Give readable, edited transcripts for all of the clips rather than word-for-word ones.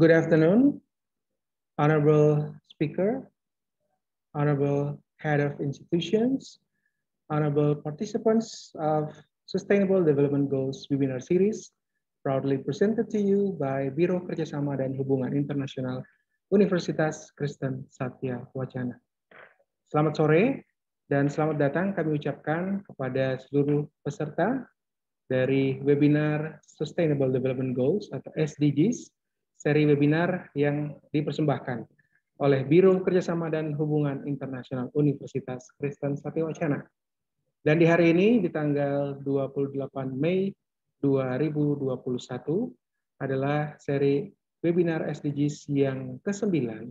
Good afternoon, Honorable Speaker, Honorable Head of Institutions, Honorable participants of Sustainable Development Goals Webinar Series, proudly presented to you by Biro Kerjasama dan Hubungan Internasional Universitas Kristen Satya Wacana. Selamat sore dan selamat datang kami ucapkan kepada seluruh peserta dari webinar Sustainable Development Goals atau SDGs, seri webinar yang dipersembahkan oleh Biro Kerjasama dan Hubungan Internasional Universitas Kristen Satya Wacana. Dan di hari ini, di tanggal 28 Mei 2021, adalah seri webinar SDGs yang ke-9.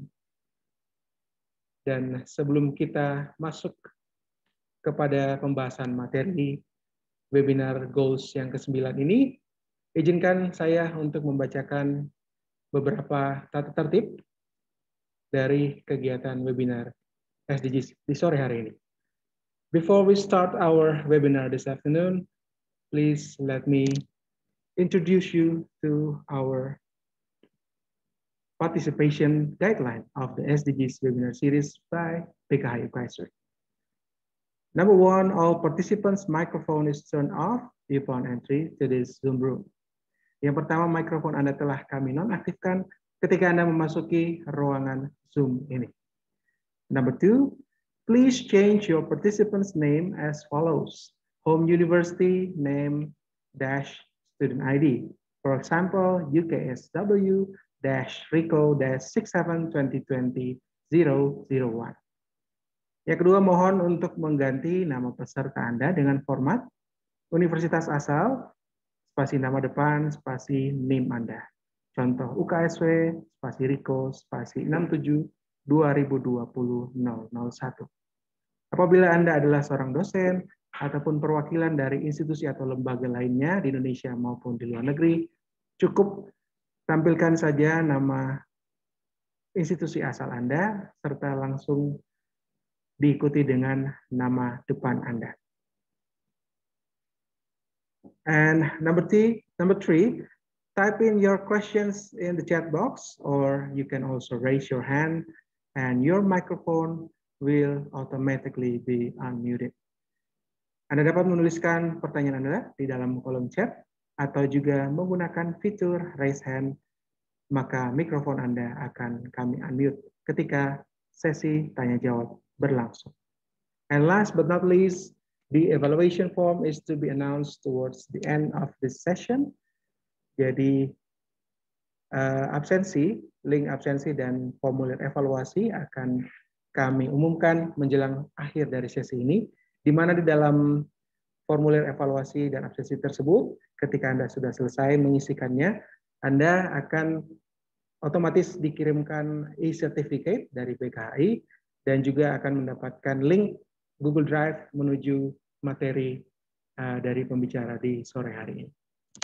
Dan sebelum kita masuk kepada pembahasan materi webinar Goals yang ke-9 ini, izinkan saya untuk membacakan beberapa tata tertib dari kegiatan webinar SDGs di sore hari ini. Before we start our webinar this afternoon, please let me introduce you to our participation guideline of the SDGs webinar series by PKH UKSW. Number 1, all participants' microphone is turned off upon entry to this Zoom room. Yang pertama, mikrofon Anda telah kami nonaktifkan ketika Anda memasuki ruangan Zoom ini. Number 2, please change your participant's name as follows. Home university name dash student ID. For example, UKSW dash RICO dash 67 2020 001. Yang kedua, mohon untuk mengganti nama peserta Anda dengan format universitas asal, spasi nama depan, spasi NIM Anda. Contoh UKSW, spasi RICO, spasi 67 2020 001. Apabila Anda adalah seorang dosen ataupun perwakilan dari institusi atau lembaga lainnya di Indonesia maupun di luar negeri, cukup tampilkan saja nama institusi asal Anda serta langsung diikuti dengan nama depan Anda. And number three, type in your questions in the chat box, or you can also raise your hand and your microphone will automatically be unmuted. Anda dapat menuliskan pertanyaan Anda di dalam kolom chat atau juga menggunakan fitur raise hand, maka mikrofon Anda akan kami unmute ketika sesi tanya jawab berlangsung. And last but not least, the evaluation form is to be announced towards the end of this session. Jadi link absensi dan formulir evaluasi akan kami umumkan menjelang akhir dari sesi ini, di mana di dalam formulir evaluasi dan absensi tersebut, ketika Anda sudah selesai mengisikannya, Anda akan otomatis dikirimkan e-certificate dari PKHI dan juga akan mendapatkan link Google Drive menuju materi dari pembicara di sore hari ini.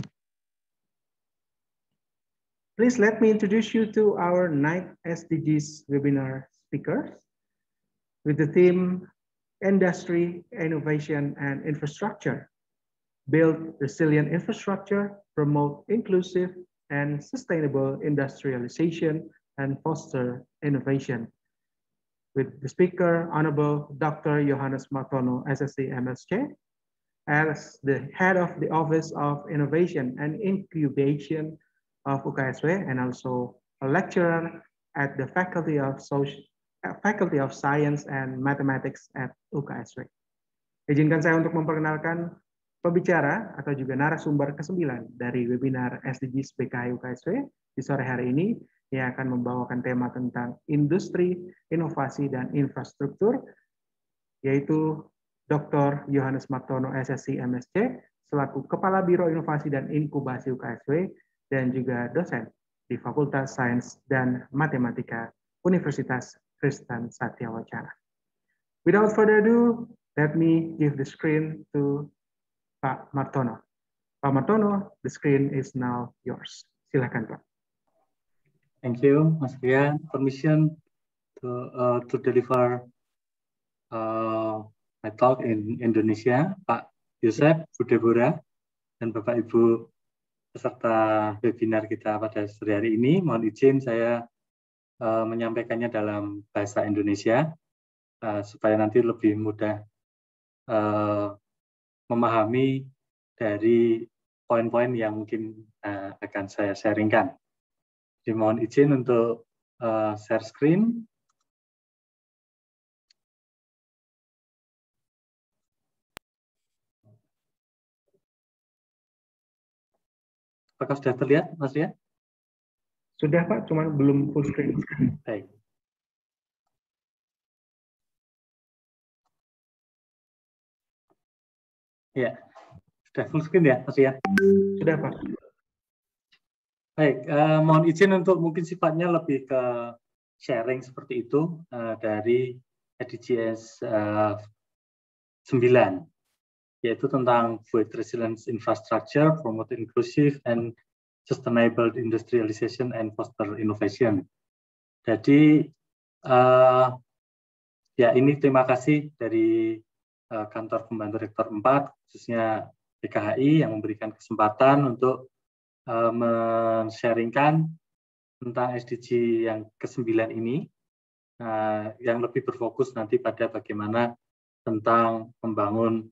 Please let me introduce you to our 9th SDGs webinar speakers with the theme Industry, Innovation, and Infrastructure. Build resilient infrastructure, promote inclusive and sustainable industrialization, and foster innovation. With the speaker, Honorable Dr. Johannes Martono, SSC MSc, as the head of the Office of Innovation and Incubation of UKSW, and also a lecturer at the Faculty of Science and Mathematics at UKSW. Izinkan saya untuk memperkenalkan pembicara atau juga narasumber ke-9 dari webinar SDGs PKH UKSW di sore hari ini, yang akan membawakan tema tentang industri, inovasi, dan infrastruktur, yaitu Dr. Johannes Martono, SSC MSc, selaku Kepala Biro Inovasi dan Inkubasi UKSW, dan juga dosen di Fakultas Sains dan Matematika Universitas Kristen Satya Wacana. Without further ado, let me give the screen to Pak Martono. Pak Martono, the screen is now yours. Silakan, Pak. Thank you, Mas Rian. Permission to deliver my talk in Indonesia, Pak Yusef, Bu Deborah, dan Bapak Ibu peserta webinar kita pada sore hari ini. Mohon izin saya menyampaikannya dalam bahasa Indonesia supaya nanti lebih mudah memahami dari poin-poin yang mungkin akan saya sharingkan. Jadi mohon izin untuk share screen. Apakah sudah terlihat, Mas Ria? Sudah Pak, cuman belum full screen. Baik. Ya, sudah full screen ya, Mas Ria? Sudah Pak. Baik, mohon izin untuk mungkin sifatnya lebih ke sharing seperti itu dari SDGs 9, yaitu tentang Food Resilience Infrastructure, Promote Inclusive and Sustainable Industrialization and Foster Innovation. Jadi ya ini terima kasih dari Kantor Pembantu Rektor 4, khususnya PKHI yang memberikan kesempatan untuk men-sharingkan tentang SDG yang ke-9 ini, yang lebih berfokus nanti pada bagaimana tentang membangun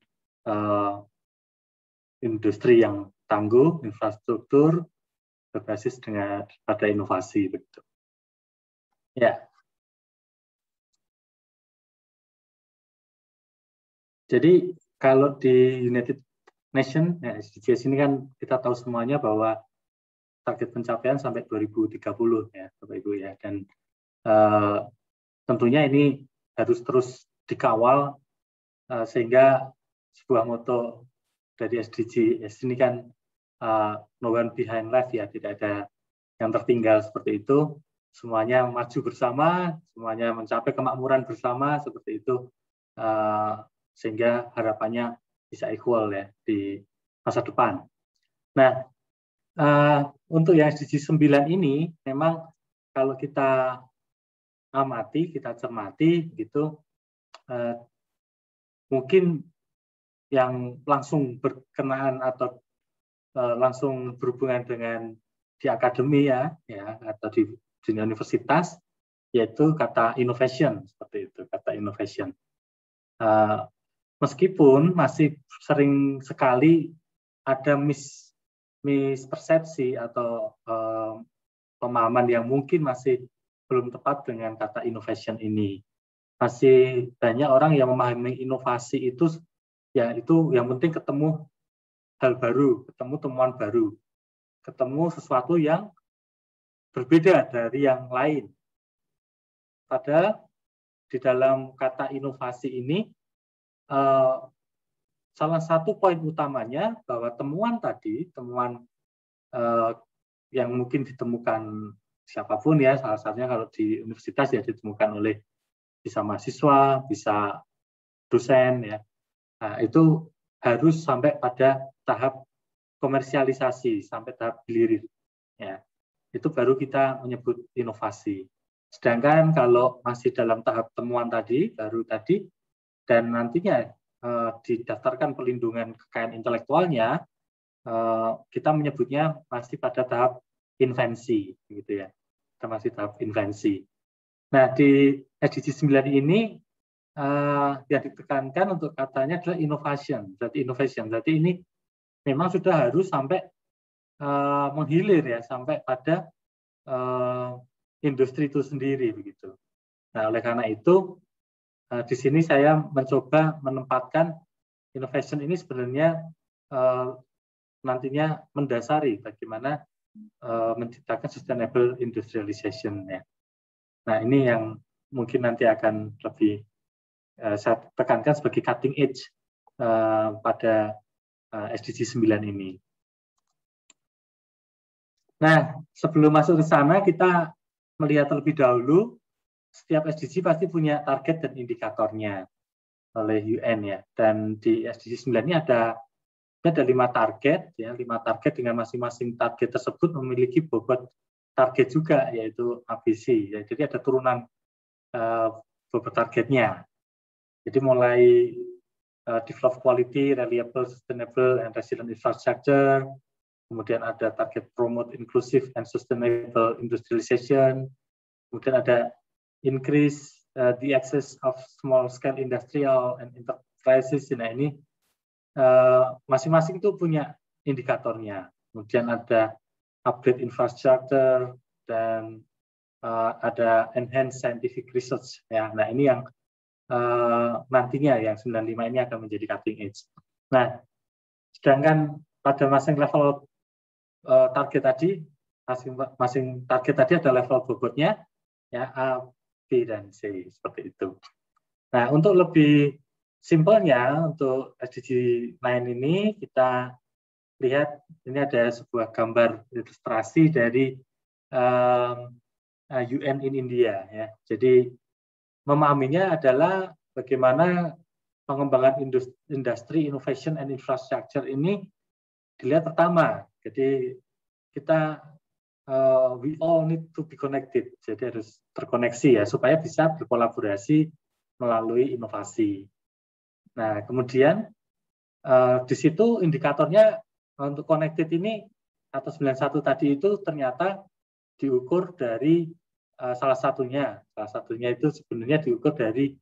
industri yang tangguh, infrastruktur berbasis pada inovasi, begitu. Ya. Jadi kalau di United Nations, ya, SDGs ini kan kita tahu semuanya bahwa target pencapaian sampai 2030 ya, Bapak Ibu ya, dan tentunya ini harus terus dikawal sehingga sebuah moto dari SDGs ini kan no one behind left ya, tidak ada yang tertinggal seperti itu, semuanya maju bersama, semuanya mencapai kemakmuran bersama seperti itu, sehingga harapannya bisa equal ya di masa depan. Nah, untuk yang SDG 9 ini memang kalau kita amati, kita cermati gitu, mungkin yang langsung berkenaan atau langsung berhubungan dengan di akademi ya atau di dunia universitas, yaitu kata innovation, seperti itu, kata innovation. Meskipun masih sering sekali ada mispersepsi atau pemahaman yang mungkin masih belum tepat dengan kata innovation ini. Masih banyak orang yang memahami inovasi itu, ya itu yang penting ketemu hal baru, ketemu temuan baru, ketemu sesuatu yang berbeda dari yang lain. Padahal di dalam kata inovasi ini, salah satu poin utamanya bahwa temuan tadi, temuan yang mungkin ditemukan siapapun ya, salah satunya kalau di universitas ya ditemukan oleh bisa mahasiswa, bisa dosen ya, nah, itu harus sampai pada tahap komersialisasi, sampai tahap hilir ya, itu baru kita menyebut inovasi. Sedangkan kalau masih dalam tahap temuan tadi, baru tadi, dan nantinya didaftarkan pelindungan kekayaan intelektualnya, kita menyebutnya masih pada tahap invensi, gitu ya. Kita masih tahap invensi. Nah, di SDG 9 ini yang ditekankan untuk katanya adalah innovation. Berarti ini memang sudah harus sampai menghilir ya, sampai pada industri itu sendiri begitu. Nah, oleh karena itu di sini saya mencoba menempatkan innovation ini sebenarnya nantinya mendasari bagaimana menciptakan sustainable industrialization ya. Nah, ini yang mungkin nanti akan lebih saya tekankan sebagai cutting edge pada SDG 9 ini. Nah, sebelum masuk ke sana kita melihat terlebih dahulu, setiap SDG pasti punya target dan indikatornya oleh UN ya. Dan di SDG 9 ini ada 5 target ya, 5 target dengan masing-masing target tersebut memiliki bobot target juga, yaitu ABC ya. Jadi ada turunan bobot targetnya. Jadi mulai develop quality, reliable, sustainable, and resilient infrastructure, kemudian ada target promote inclusive and sustainable industrialization, kemudian ada increase the access of small scale industrial and enterprises. Nah, ini masing-masing itu punya indikatornya. Kemudian ada upgrade infrastructure dan ada enhanced scientific research. Ya, nah ini yang nantinya yang 95 ini akan menjadi cutting edge. Nah, sedangkan pada masing level target tadi, masing target tadi ada level bobotnya, ya A, B, dan C seperti itu. Nah, untuk lebih simpelnya untuk SDG 9 ini kita lihat ini ada sebuah gambar ilustrasi dari UN in India, ya. Jadi memahaminya adalah bagaimana pengembangan industri, innovation, and infrastructure ini dilihat pertama. Jadi kita we all need to be connected. Jadi harus terkoneksi ya supaya bisa berkolaborasi melalui inovasi. Nah, kemudian di situ indikatornya untuk connected ini atau 91 tadi itu ternyata diukur dari salah satunya itu sebenarnya diukur dari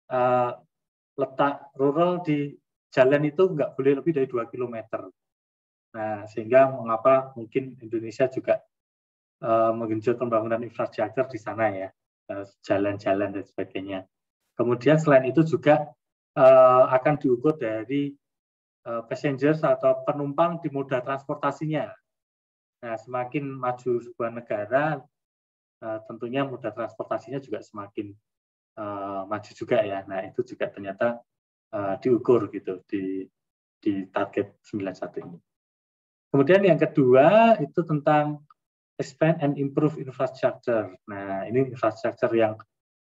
letak rural di jalan itu nggak boleh lebih dari 2 km. Nah, sehingga mengapa mungkin Indonesia juga menggenjot pembangunan infrastruktur di sana ya, jalan-jalan dan sebagainya. Kemudian selain itu juga akan diukur dari passengers atau penumpang di moda transportasinya. Nah, semakin maju sebuah negara, tentunya moda transportasinya juga semakin maju juga ya. Nah, itu juga ternyata diukur gitu di target 91 ini. Kemudian yang kedua itu tentang expand and improve infrastructure. Nah, ini infrastructure yang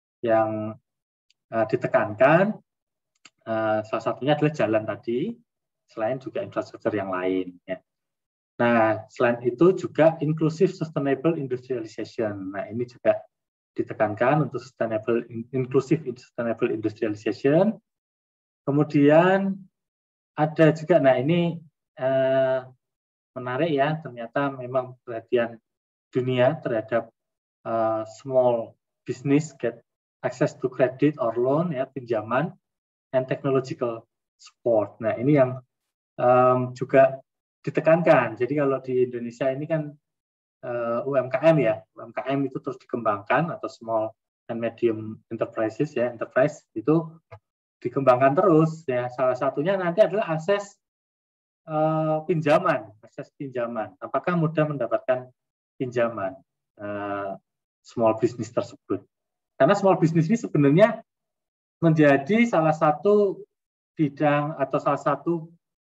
ditekankan. Salah satunya adalah jalan tadi, selain juga infrastruktur yang lain. Ya. Nah, selain itu juga inclusive sustainable industrialization. Nah, ini juga ditekankan untuk inclusive sustainable industrialization. Kemudian ada juga, nah ini menarik ya, ternyata memang perhatian dunia terhadap small business get access to credit or loan, ya, pinjaman, and technological support. Nah, ini yang juga ditekankan. Jadi kalau di Indonesia ini kan UMKM ya, UMKM itu terus dikembangkan atau small and medium enterprises ya, enterprise itu dikembangkan terus ya. Salah satunya nanti adalah akses pinjaman. Apakah mudah mendapatkan pinjaman small business tersebut? Karena small business ini sebenarnya menjadi salah satu bidang atau salah satu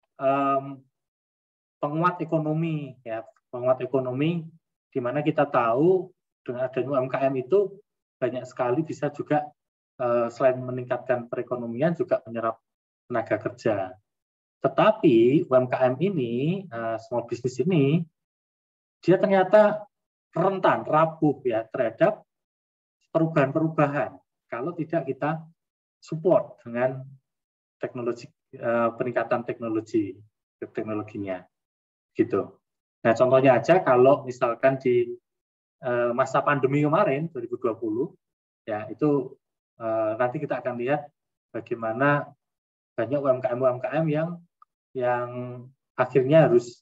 penguat ekonomi ya, penguat ekonomi di mana kita tahu dengan adanya UMKM itu banyak sekali bisa juga selain meningkatkan perekonomian juga menyerap tenaga kerja. Tetapi UMKM ini, small business ini, dia ternyata rentan, rapuh ya terhadap perubahan-perubahan kalau tidak kita support dengan teknologi, peningkatan teknologinya, gitu. Nah, contohnya aja kalau misalkan di masa pandemi kemarin 2020, ya itu nanti kita akan lihat bagaimana banyak UMKM yang akhirnya harus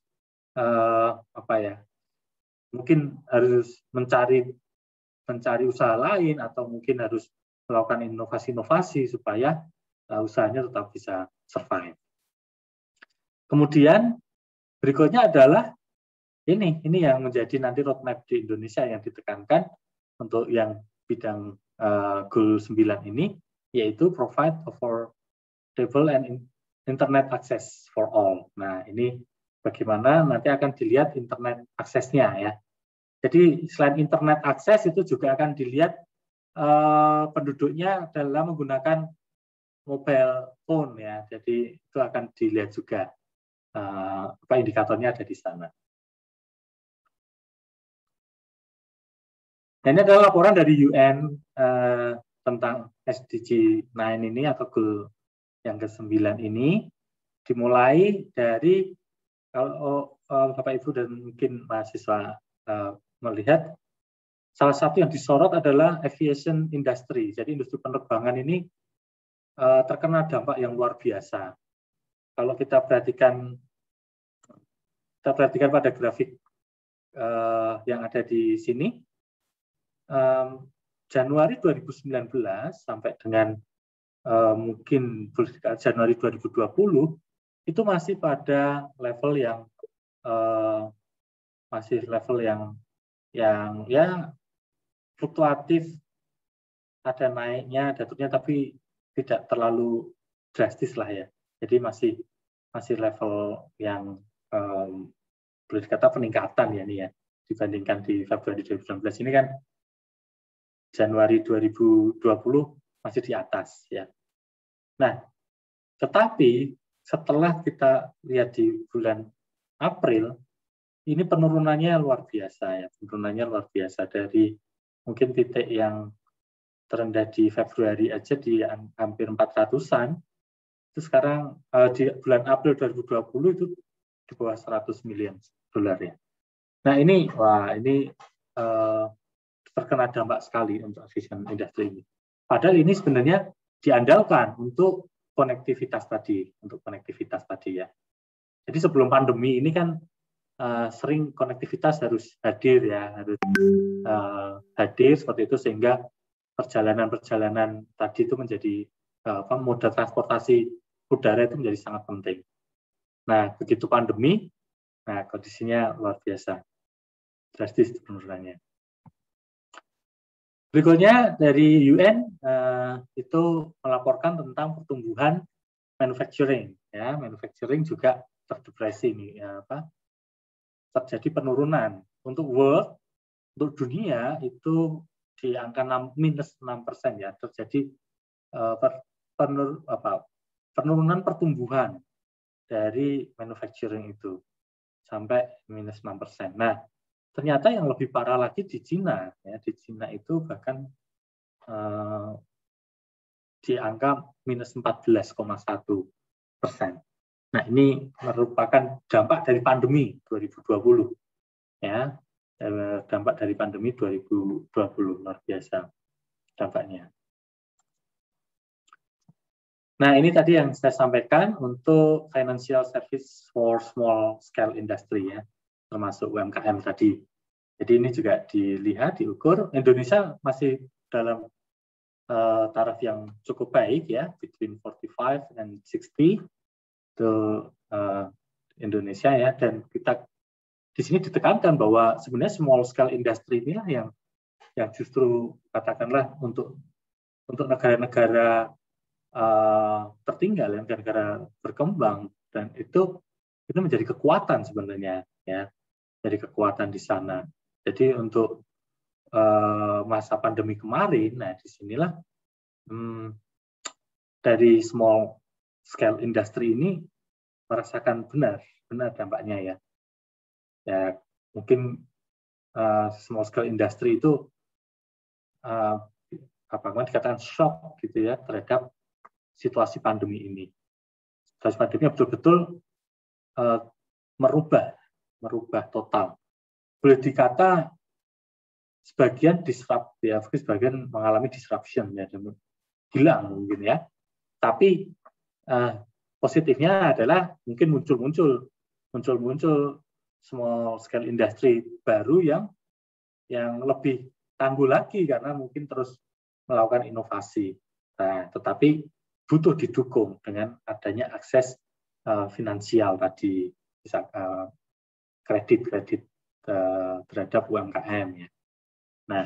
mungkin harus mencari usaha lain atau mungkin harus melakukan inovasi-inovasi supaya usahanya tetap bisa survive. Kemudian berikutnya adalah ini yang menjadi nanti roadmap di Indonesia yang ditekankan untuk yang bidang goal 9 ini, yaitu provide affordable and internet access for all. Nah, ini bagaimana nanti akan dilihat internet aksesnya ya. Jadi selain internet akses itu juga akan dilihat penduduknya dalam menggunakan mobile phone ya. Jadi itu akan dilihat juga indikatornya ada di sana. Nah, ini adalah laporan dari UN tentang SDG 9 ini atau goal yang ke-9 ini, dimulai dari kalau Bapak Ibu dan mungkin mahasiswa melihat, salah satu yang disorot adalah aviation industry. Jadi industri penerbangan ini terkena dampak yang luar biasa. Kalau kita perhatikan pada grafik yang ada di sini, Januari 2019 sampai dengan mungkin Januari 2020 itu masih pada level yang ya fluktuatif, ada naiknya, ada turunnya, tapi tidak terlalu drastis lah ya. Jadi masih level yang boleh dikata peningkatan ya ini ya, dibandingkan di Februari 2019 ini kan Januari 2020 masih di atas ya. Nah, tetapi setelah kita lihat di bulan April, ini penurunannya luar biasa ya, penurunannya luar biasa dari mungkin titik yang terendah di Februari aja di hampir 400-an, itu sekarang di bulan April 2020 itu di bawah 100 miliar dolar ya. Nah ini terkena dampak sekali untuk aviation industry ini. Padahal ini sebenarnya diandalkan untuk konektivitas tadi ya. Jadi sebelum pandemi ini kan sering konektivitas harus hadir ya, hadir seperti itu sehingga perjalanan tadi itu menjadi moda transportasi udara itu menjadi sangat penting. Nah, begitu pandemi, nah kondisinya luar biasa, drastis penurunannya. Berikutnya dari UN itu melaporkan tentang pertumbuhan manufacturing. Ya, manufacturing juga terdepresi ini, terjadi penurunan untuk dunia itu di angka minus 6% ya, terjadi penurunan pertumbuhan dari manufacturing itu sampai minus 6%. Nah, ternyata yang lebih parah lagi di Cina, ya, di Cina itu bahkan di angka minus 14,1%. Nah, ini merupakan dampak dari pandemi 2020, ya, dampak dari pandemi 2020 luar biasa dampaknya. Nah, ini tadi yang saya sampaikan untuk financial service for small scale industry ya, termasuk UMKM tadi. Jadi ini juga dilihat, diukur. Indonesia masih dalam taraf yang cukup baik ya, between 45 and 60 itu Indonesia ya, dan kita di sini ditekankan bahwa sebenarnya small scale industry inilah yang justru katakanlah untuk negara-negara tertinggal, negara-negara berkembang, dan itu menjadi kekuatan sebenarnya ya, jadi kekuatan di sana. Jadi untuk masa pandemi kemarin, nah disinilah dari small scale industry ini merasakan benar dampaknya ya. Ya mungkin small scale industry itu dikatakan shock gitu ya terhadap situasi pandemi ini. Situasi pandemi betul-betul merubah total. Boleh dikata sebagian disrupt ya, sebagian mengalami disruption ya, hilang mungkin ya. Tapi positifnya adalah mungkin muncul small scale industry baru yang lebih tangguh lagi karena mungkin terus melakukan inovasi. Nah, tetapi butuh didukung dengan adanya akses finansial tadi, bisa kredit terhadap UMKM ya. Nah,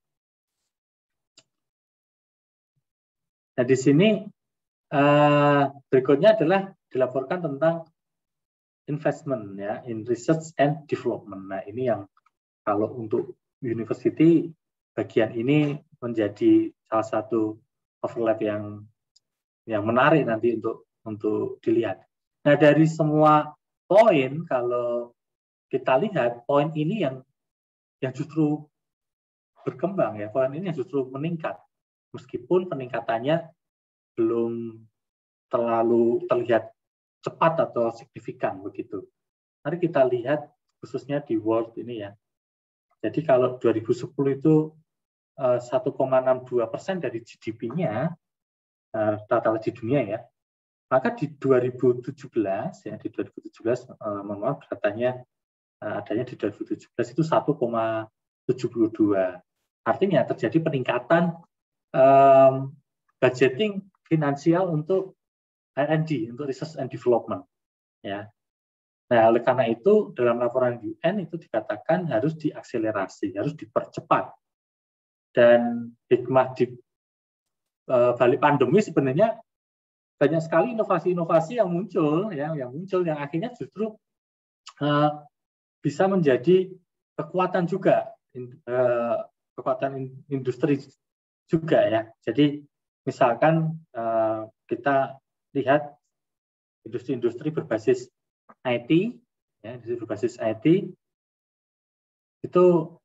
di sini berikutnya adalah dilaporkan tentang investment ya, in research and development. Nah, ini yang kalau untuk university bagian ini menjadi salah satu overlap yang menarik nanti untuk dilihat. Nah, dari semua poin kalau kita lihat poin ini yang justru berkembang ya, poin ini yang justru meningkat meskipun peningkatannya belum terlalu terlihat cepat atau signifikan begitu. Mari kita lihat khususnya di world ini ya. Jadi kalau 2010 itu 1,62% dari GDP-nya rata-rata di dunia ya. Maka di 2017 ya, di 2017 mohon maaf datanya adanya di 2017 itu 1,72. Artinya terjadi peningkatan budgeting finansial untuk R&D, untuk research and development ya. Nah, oleh karena itu dalam laporan UN itu dikatakan harus diakselerasi, harus dipercepat. Dan hikmah di balik pandemi sebenarnya banyak sekali inovasi-inovasi yang muncul yang akhirnya justru bisa menjadi kekuatan juga, kekuatan industri juga ya. Jadi misalkan kita lihat industri-industri berbasis IT, ya, industri berbasis IT itu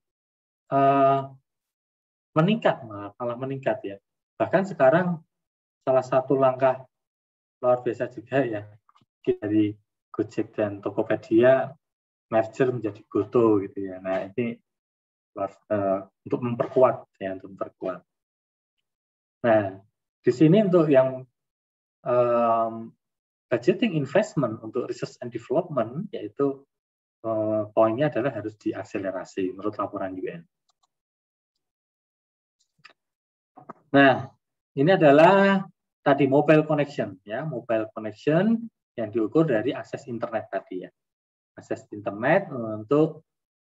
meningkat, malah meningkat ya. Bahkan sekarang salah satu langkah luar biasa juga ya dari Gojek dan Tokopedia merger menjadi Goto gitu ya. Nah ini untuk memperkuat ya, untuk memperkuat. Nah di sini untuk yang budgeting investment untuk research and development yaitu poinnya adalah harus diakselerasi menurut laporan UN. Nah ini adalah tadi mobile connection ya, mobile connection yang diukur dari akses internet tadi ya, akses internet untuk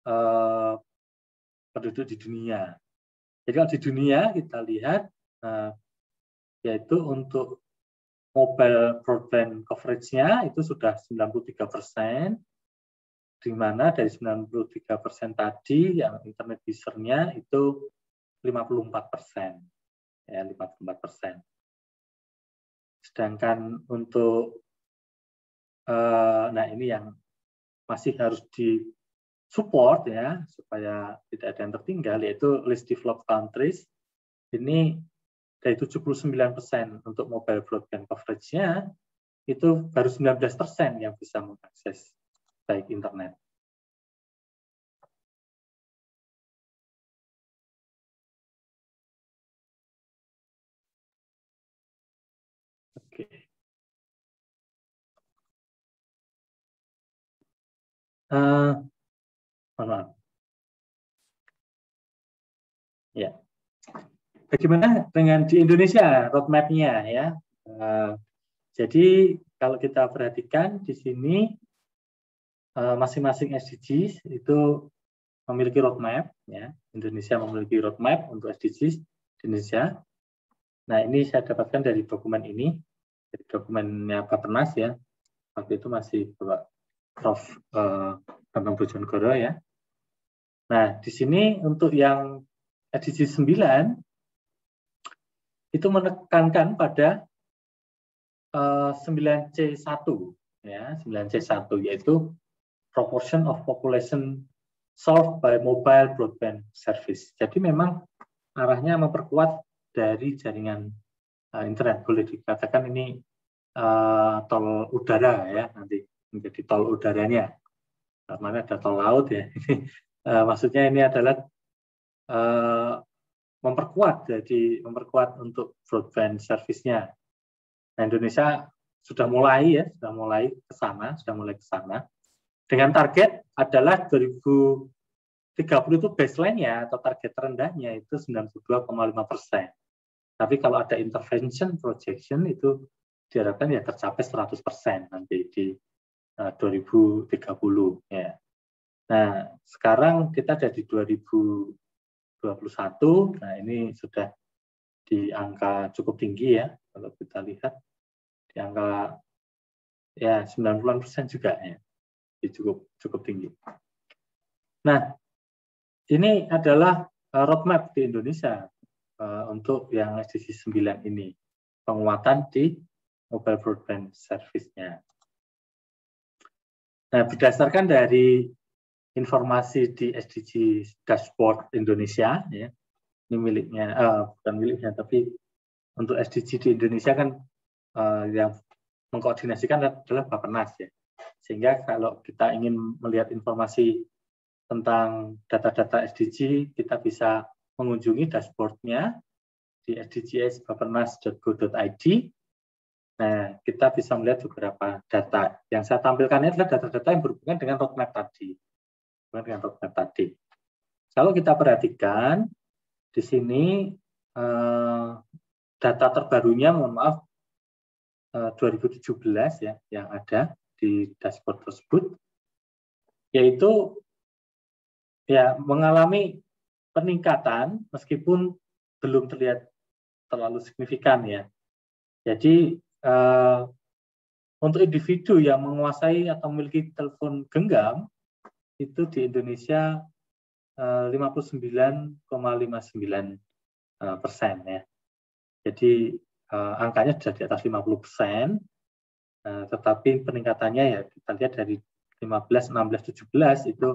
penduduk di dunia. Jadi kalau di dunia kita lihat yaitu untuk mobile broadband coverage-nya itu sudah 93%, di mana dari 93% tadi yang internet user-nya itu 54%, ya 54%. Sedangkan untuk nah ini yang masih harus di support ya supaya tidak ada yang tertinggal yaitu least developed countries ini dari 79% untuk mobile broadband coverage-nya itu baru 19% yang bisa mengakses baik internet. Oke. Maaf. Ya. Bagaimana dengan di Indonesia roadmap-nya ya? Jadi kalau kita perhatikan di sini masing-masing SDGs itu memiliki roadmap ya. Indonesia memiliki roadmap untuk SDGs di Indonesia. Nah ini saya dapatkan dari dokumen ini, dari dokumennya Bappenas ya. Waktu itu masih Bapak Prof. Bambang Brojonegoro ya. Nah di sini untuk yang SDG 9 itu menekankan pada 9C1 ya, 9C1 yaitu proportion of population served by mobile broadband service. Jadi memang arahnya memperkuat dari jaringan internet, boleh dikatakan ini tol udara ya, nanti menjadi tol udaranya. Karena ada tol laut ya. Maksudnya ini adalah memperkuat untuk broadband service-nya. Nah, Indonesia sudah mulai ke sana. Dengan target adalah 2030 itu baseline-nya atau target terendahnya itu 92,5%. Tapi kalau ada intervention projection itu diharapkan ya tercapai 100% nanti di 2030 ya. Nah, sekarang kita ada di 2021. Nah, ini sudah di angka cukup tinggi ya kalau kita lihat di angka ya 90% juga ya. Cukup tinggi. Nah, ini adalah roadmap di Indonesia untuk yang SDG 9 ini, penguatan di mobile broadband service-nya. Nah, berdasarkan dari informasi di SDG Dashboard Indonesia, ya, ini miliknya, bukan miliknya, tapi untuk SDG di Indonesia kan yang mengkoordinasikan adalah Bappenas ya. Sehingga kalau kita ingin melihat informasi tentang data-data SDG, kita bisa mengunjungi dashboard-nya di sdgs.bapenas.go.id. Nah, kita bisa melihat beberapa data. Yang saya tampilkan ini adalah data-data yang berhubungan dengan roadmap tadi. Kalau kita perhatikan, di sini data terbarunya, mohon maaf, 2017 ya, yang ada di dashboard tersebut, yaitu ya mengalami peningkatan meskipun belum terlihat terlalu signifikan ya. Jadi untuk individu yang menguasai atau memiliki telepon genggam itu di Indonesia 59,59% ya. Jadi angkanya sudah di atas 50%, tetapi peningkatannya ya kita lihat dari 15, 16, 17 itu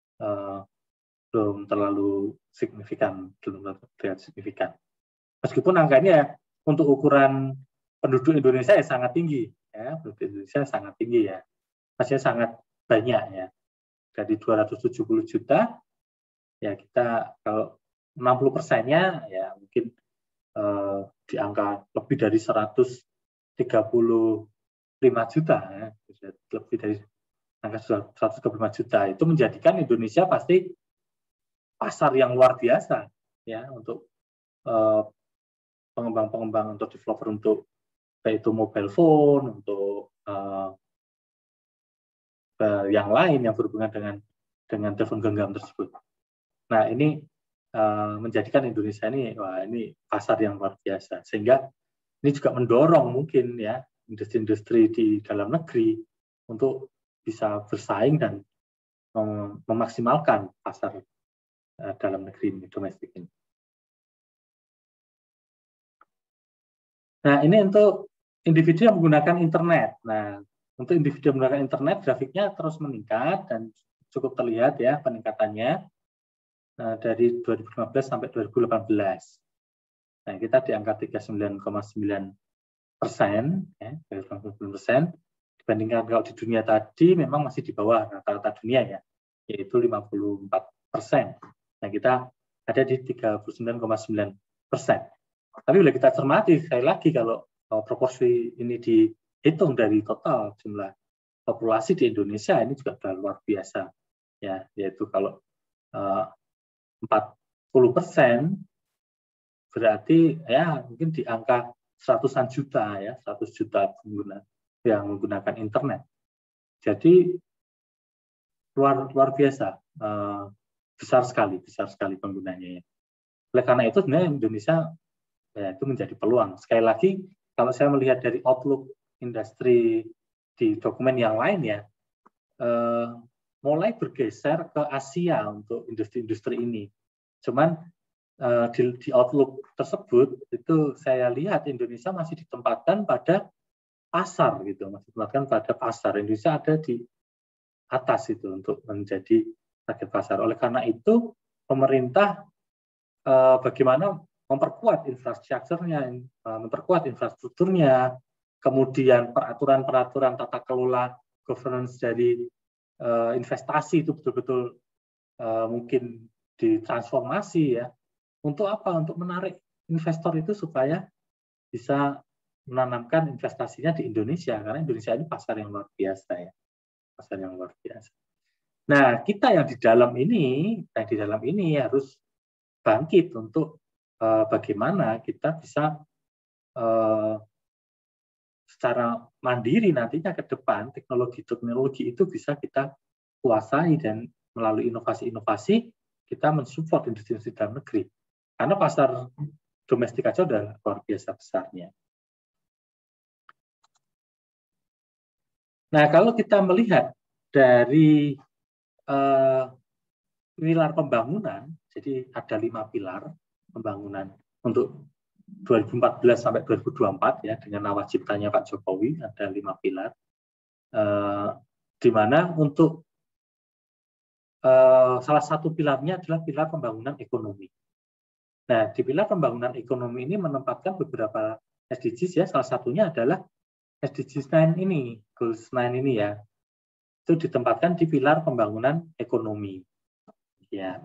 belum terlalu signifikan, Meskipun angkanya untuk ukuran penduduk Indonesia ya sangat tinggi, ya penduduk Indonesia sangat tinggi ya, maksudnya sangat banyak ya, dari 270 juta ya kita kalau 60%-nya ya mungkin di angka lebih dari 135 juta ya, lebih dari angka 135 juta itu menjadikan Indonesia pasti pasar yang luar biasa ya untuk pengembang-pengembang, untuk developer, untuk baik itu mobile phone, untuk yang lain yang berhubungan dengan telepon genggam tersebut. Nah, ini menjadikan Indonesia ini, wah, ini pasar yang luar biasa, sehingga ini juga mendorong mungkin ya industri-industri di dalam negeri untuk bisa bersaing dan memaksimalkan pasar dalam negeri ini, domestik ini. Nah, ini untuk individu yang menggunakan internet. Nah, untuk individu yang menggunakan internet, grafiknya terus meningkat dan cukup terlihat ya peningkatannya dari 2015 sampai 2018. Nah, kita di angka 39,9%, ya, 39%. Dibandingkan kalau di dunia tadi memang masih di bawah rata-rata dunia ya, yaitu 54%. Nah, kita ada di 39,9%. Tapi bila kita cermati, sekali lagi kalau proporsi ini dihitung dari total jumlah populasi di Indonesia, ini juga sudah luar biasa. Ya, yaitu kalau 40% berarti ya mungkin di angka 100-an juta ya, 100 juta pengguna yang menggunakan internet. Jadi luar biasa, besar sekali penggunanya ya. Oleh karena itu sebenarnya Indonesia ya, itu menjadi peluang. Sekali lagi kalau saya melihat dari outlook industri di dokumen yang lain ya, mulai bergeser ke Asia untuk industri-industri ini. Cuman di outlook tersebut itu saya lihat Indonesia masih ditempatkan pada pasar gitu, masih ditempatkan pada pasar. Indonesia ada di atas itu untuk menjadi target pasar. Oleh karena itu pemerintah bagaimana memperkuat infrastrukturnya, kemudian peraturan-peraturan tata kelola governance dari investasi itu betul-betul mungkin ditransformasi ya. Untuk apa? Untuk menarik investor itu supaya bisa menanamkan investasinya di Indonesia, karena Indonesia ini pasar yang luar biasa ya, pasar yang luar biasa. Nah, kita yang di dalam ini harus bangkit untuk bagaimana kita bisa secara mandiri nantinya ke depan teknologi itu bisa kita kuasai dan melalui inovasi-inovasi kita mensupport industri dalam negeri. Karena pasar domestik aja udah luar biasa besarnya. Nah, kalau kita melihat dari pilar pembangunan, jadi ada 5 pilar pembangunan untuk 2014 sampai 2024 ya, dengan nawaciptanya Pak Jokowi ada 5 pilar, di mana untuk salah satu pilarnya adalah pilar pembangunan ekonomi. Nah, di pilar pembangunan ekonomi ini menempatkan beberapa SDGs ya, salah satunya adalah SDGs 9 ini, Goals 9 ini ya. itu ditempatkan di pilar pembangunan ekonomi. Ya.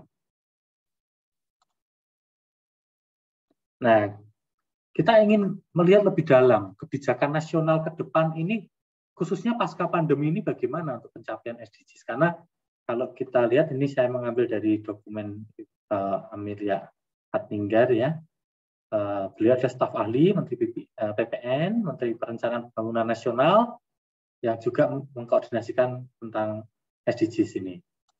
Nah, kita ingin melihat lebih dalam kebijakan nasional ke depan ini, khususnya pasca pandemi ini bagaimana untuk pencapaian SDGs. Karena kalau kita lihat, ini saya mengambil dari dokumen Amelia Hattinggar ya. Beliau adalah staf ahli Menteri PPN, Menteri Perencanaan Pembangunan Nasional, yang juga mengkoordinasikan tentang SDGs ini.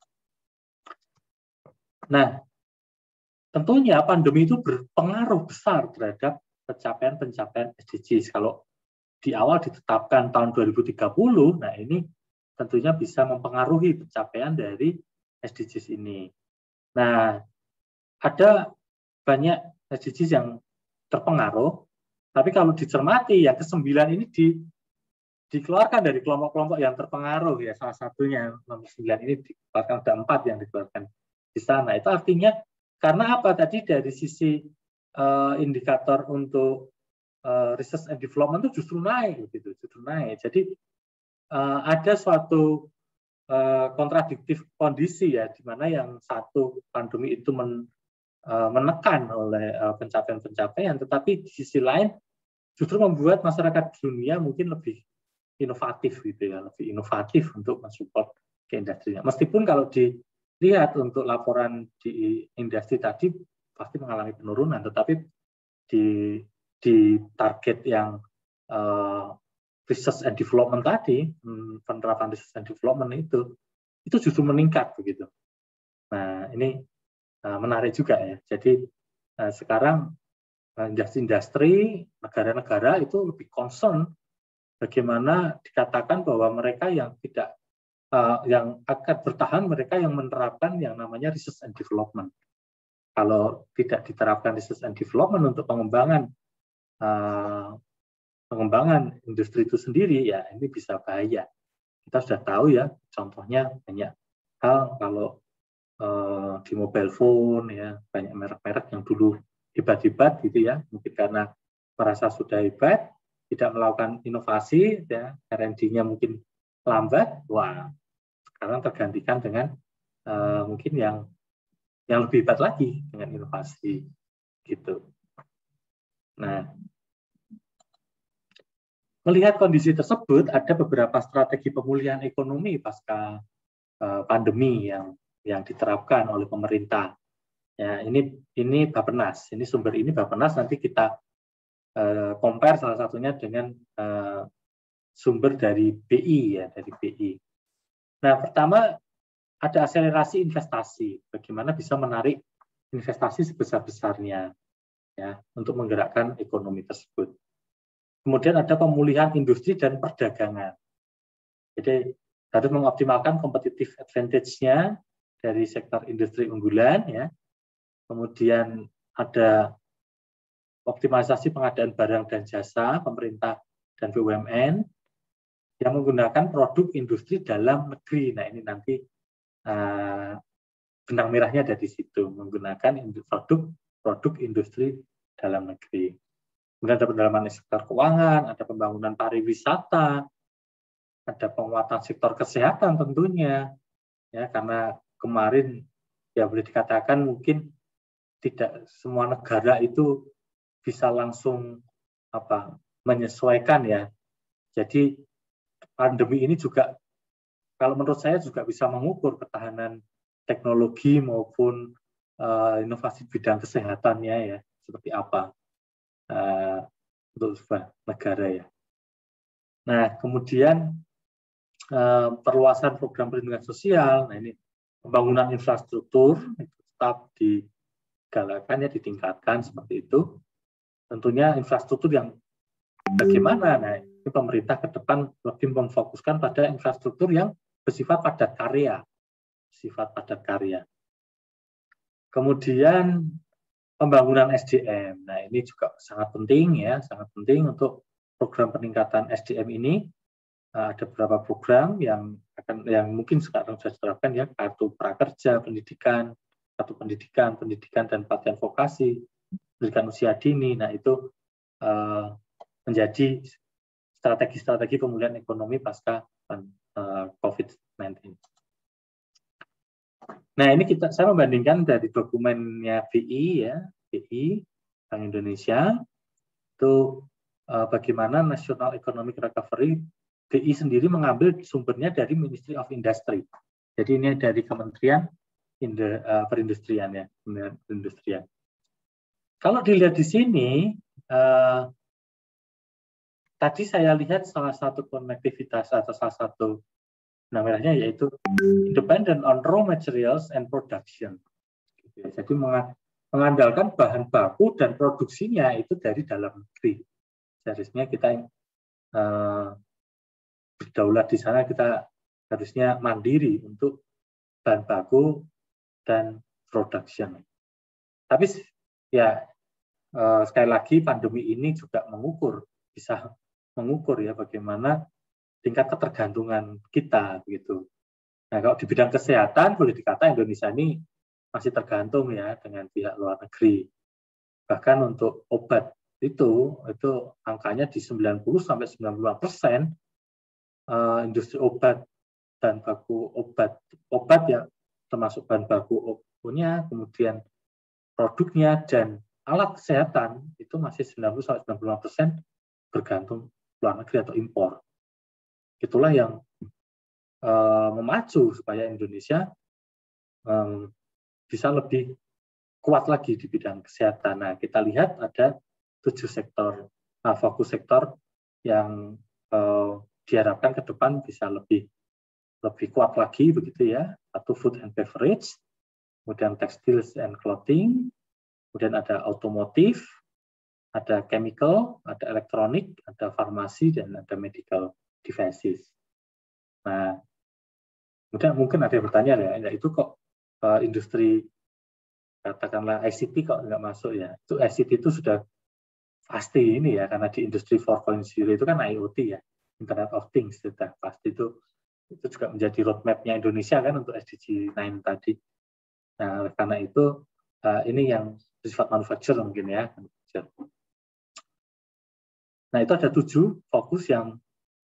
Nah, tentunya pandemi itu berpengaruh besar terhadap pencapaian-pencapaian SDGs. Kalau di awal ditetapkan tahun 2030, nah ini tentunya bisa mempengaruhi pencapaian dari SDGs ini. Nah, ada banyak SDGs yang terpengaruh, tapi kalau dicermati ya ke-9 ini dikeluarkan dari kelompok-kelompok yang terpengaruh ya, salah satunya nomor 9 ini dikeluarkan, ada 4 yang dikeluarkan di sana. Itu artinya karena apa tadi dari sisi indikator untuk research and development itu justru naik gitu, justru naik. Jadi ada suatu kontradiktif kondisi ya, di mana yang satu pandemi itu menekan oleh pencapaian-pencapaian, tetapi di sisi lain justru membuat masyarakat dunia mungkin lebih inovatif gitu ya, lebih inovatif untuk mensupport ke industrinya. Meskipun kalau dilihat untuk laporan di industri tadi pasti mengalami penurunan, tetapi di target yang research and development tadi, penerapan research and development itu justru meningkat begitu. Nah, ini menarik juga ya. Jadi sekarang industri negara-negara itu lebih concern bagaimana dikatakan bahwa mereka yang tidak yang akan bertahan, mereka yang menerapkan yang namanya research and development. Kalau tidak diterapkan research and development untuk pengembangan industri itu sendiri, ya ini bisa bahaya. Kita sudah tahu ya, contohnya banyak hal kalau di mobile phone ya, banyak merek-merek yang dulu hebat-hebat gitu ya, mungkin karena merasa sudah hebat, tidak melakukan inovasi, ya, R&D-nya mungkin lambat, wah, sekarang tergantikan dengan mungkin yang lebih hebat lagi dengan inovasi gitu. Nah, melihat kondisi tersebut, ada beberapa strategi pemulihan ekonomi pasca pandemi yang diterapkan oleh pemerintah. Ya, ini Bappenas, ini sumber ini Bappenas, nanti kita compare salah satunya dengan sumber dari BI ya, dari BI. Nah, pertama ada akselerasi investasi, bagaimana bisa menarik investasi sebesar-besarnya ya untuk menggerakkan ekonomi tersebut. Kemudian ada pemulihan industri dan perdagangan. Jadi harus mengoptimalkan competitive advantage-nya dari sektor industri unggulan ya. Kemudian ada optimalisasi pengadaan barang dan jasa pemerintah dan BUMN yang menggunakan produk industri dalam negeri. Nah, ini nanti benang merahnya ada di situ, menggunakan produk industri dalam negeri. Kemudian ada pendalaman sektor keuangan, ada pembangunan pariwisata, ada penguatan sektor kesehatan tentunya, ya karena kemarin ya boleh dikatakan mungkin tidak semua negara itu bisa langsung menyesuaikan ya. Jadi pandemi ini juga kalau menurut saya juga bisa mengukur ketahanan teknologi maupun inovasi bidang kesehatannya ya seperti apa untuk sebuah negara ya. Nah kemudian perluasan program perlindungan sosial, nah ini pembangunan infrastruktur itu tetap digalakan ya, ditingkatkan seperti itu. Tentunya infrastruktur yang bagaimana? Nah, ini pemerintah ke depan lebih memfokuskan pada infrastruktur yang bersifat padat karya. Kemudian pembangunan SDM. Nah, ini juga sangat penting ya, sangat penting untuk program peningkatan SDM ini. Ada beberapa program yang mungkin sekarang sudah diterapkan ya, kartu prakerja, pendidikan dan pelatihan vokasi, pendidikan usia dini. Nah, itu menjadi strategi-strategi pemulihan ekonomi pasca COVID-19. COVID-19. Nah, ini saya membandingkan dari dokumennya BI ya, BI Bank Indonesia itu bagaimana National Economic Recovery. BI sendiri mengambil sumbernya dari Ministry of Industry. Jadi ini dari Kementerian Perindustrian ya, perindustrian. Kalau dilihat di sini, tadi saya lihat salah satu konektivitas atau salah satu namanya yaitu Independent on Raw Materials and Production. Jadi mengandalkan bahan baku dan produksinya itu dari dalam negeri. Seharusnya kita berdaulat di sana, kita harusnya mandiri untuk bahan baku dan production. Tapi ya sekali lagi pandemi ini juga bisa mengukur ya bagaimana tingkat ketergantungan kita begitu. Nah, kalau di bidang kesehatan boleh dikata Indonesia ini masih tergantung ya dengan pihak luar negeri. Bahkan untuk obat itu angkanya di 90 sampai 95%. Industri obat dan baku obat ya termasuk bahan baku obatnya, kemudian produknya dan alat kesehatan itu masih 90-95% bergantung luar negeri atau impor. Itulah yang memacu supaya Indonesia bisa lebih kuat lagi di bidang kesehatan. Nah, kita lihat ada 7 sektor, fokus sektor yang diharapkan ke depan bisa lebih kuat lagi begitu ya. Satu food and beverage, kemudian textiles and clothing, kemudian ada otomotif, ada chemical, ada elektronik, ada farmasi dan ada medical devices. Nah, mungkin ada yang bertanya ya, itu kok industri katakanlah ICT kok nggak masuk ya? Itu ICT itu sudah pasti ini ya, karena di industri 4.0 itu kan IoT ya. Internet of Things sudah pasti itu juga menjadi roadmap-nya Indonesia kan untuk SDG 9 tadi. Nah, karena itu ini yang bersifat manufacture mungkin ya. Nah, itu ada 7 fokus yang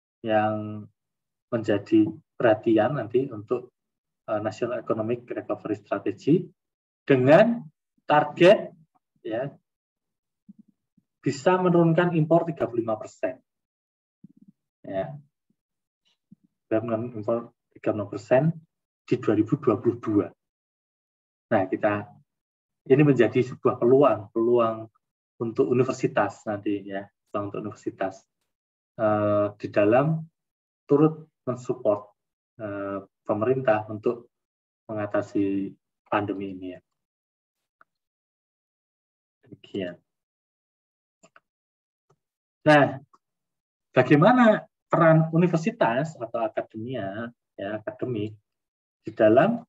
menjadi perhatian nanti untuk National Economic Recovery Strategy dengan target ya bisa menurunkan impor 35%. Ya, impor 36% di 2022. Nah, ini menjadi sebuah peluang untuk universitas nanti ya, untuk universitas di dalam turut mensupport pemerintah untuk mengatasi pandemi ini ya. Demikian. Nah, bagaimana peran universitas atau akademia, ya akademik di dalam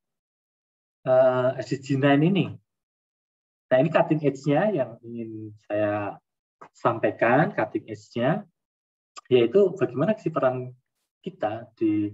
SDG 9 ini? Nah, ini cutting edge-nya yang ingin saya sampaikan, cutting edge-nya, yaitu bagaimana sih peran kita di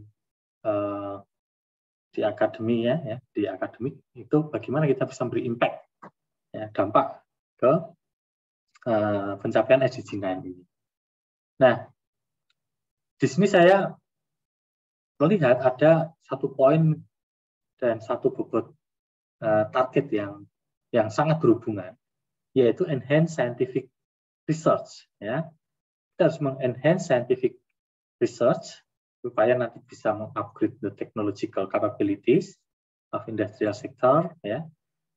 akademi ya, di akademik itu bagaimana kita bisa beri impact, ya, dampak ke pencapaian SDG 9 ini. Nah, di sini saya melihat ada satu poin dan satu bobot target yang sangat berhubungan, yaitu enhance scientific research. Ya, kita harus mengenhance scientific research supaya nanti bisa mengupgrade the technological capabilities of industrial sector. Ya,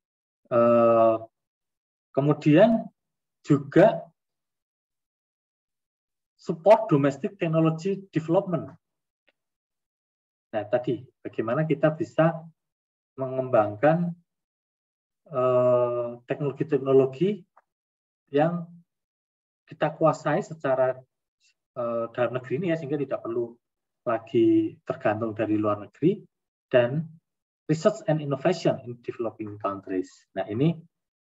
kemudian juga support domestic technology development. Nah, tadi bagaimana kita bisa mengembangkan teknologi-teknologi yang kita kuasai secara dalam negeri ini ya, sehingga tidak perlu lagi tergantung dari luar negeri, dan research and innovation in developing countries. Nah, ini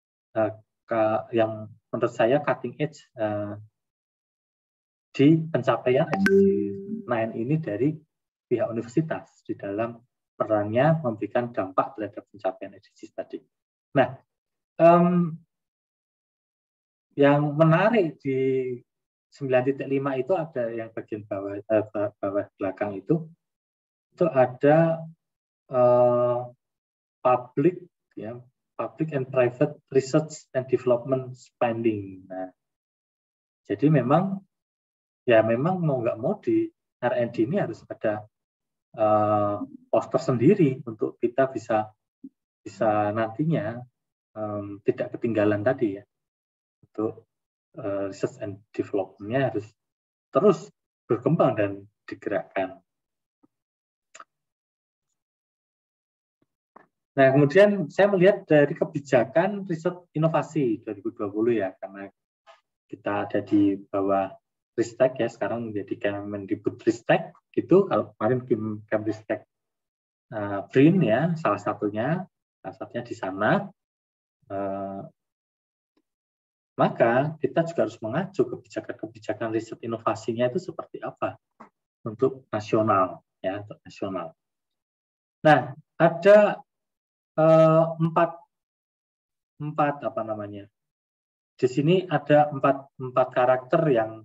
yang menurut saya cutting edge di pencapaian SDG 9 ini dari pihak universitas di dalam perannya memberikan dampak terhadap pencapaian SDGs tadi. Nah, yang menarik di 9.5 itu ada yang bagian bawah belakang itu, itu ada public and private research and development spending. Nah, jadi memang mau nggak mau di R&D ini harus ada poster sendiri untuk kita bisa nantinya tidak ketinggalan tadi ya, untuk research and development-nya harus terus berkembang dan digerakkan. Nah, kemudian saya melihat dari kebijakan riset inovasi 2020 ya, karena kita ada di bawah Ristek ya, sekarang menjadi Kemendikbudristek gitu. Kalau kemarin Kemdikbudristek BRIN ya, salah satunya di sana. Maka kita juga harus mengacu kebijakan riset inovasinya itu seperti apa untuk nasional ya, untuk nasional. Nah, ada empat apa namanya? Di sini ada empat karakter yang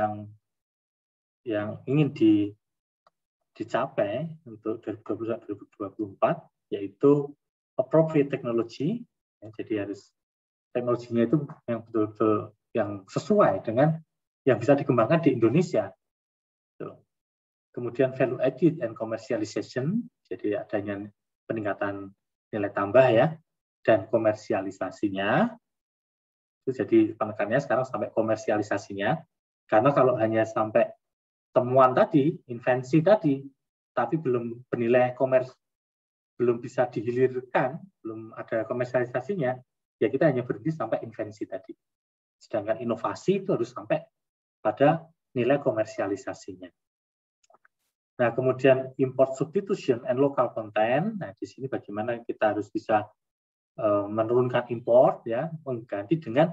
ingin dicapai untuk 2024, yaitu appropriate technology. Ya, jadi harus teknologinya itu yang betul-betul yang sesuai dengan yang bisa dikembangkan di Indonesia. Kemudian value added and commercialization, jadi adanya peningkatan nilai tambah ya, dan komersialisasinya. Itu jadi penekanannya sekarang sampai komersialisasinya, karena kalau hanya sampai temuan tadi, invensi tadi, tapi belum bernilai belum bisa dihilirkan, belum ada komersialisasinya, ya kita hanya berhenti sampai invensi tadi. Sedangkan inovasi itu harus sampai pada nilai komersialisasinya. Nah, kemudian import substitution and local content. Nah, di sini bagaimana kita harus bisa menurunkan import ya, mengganti dengan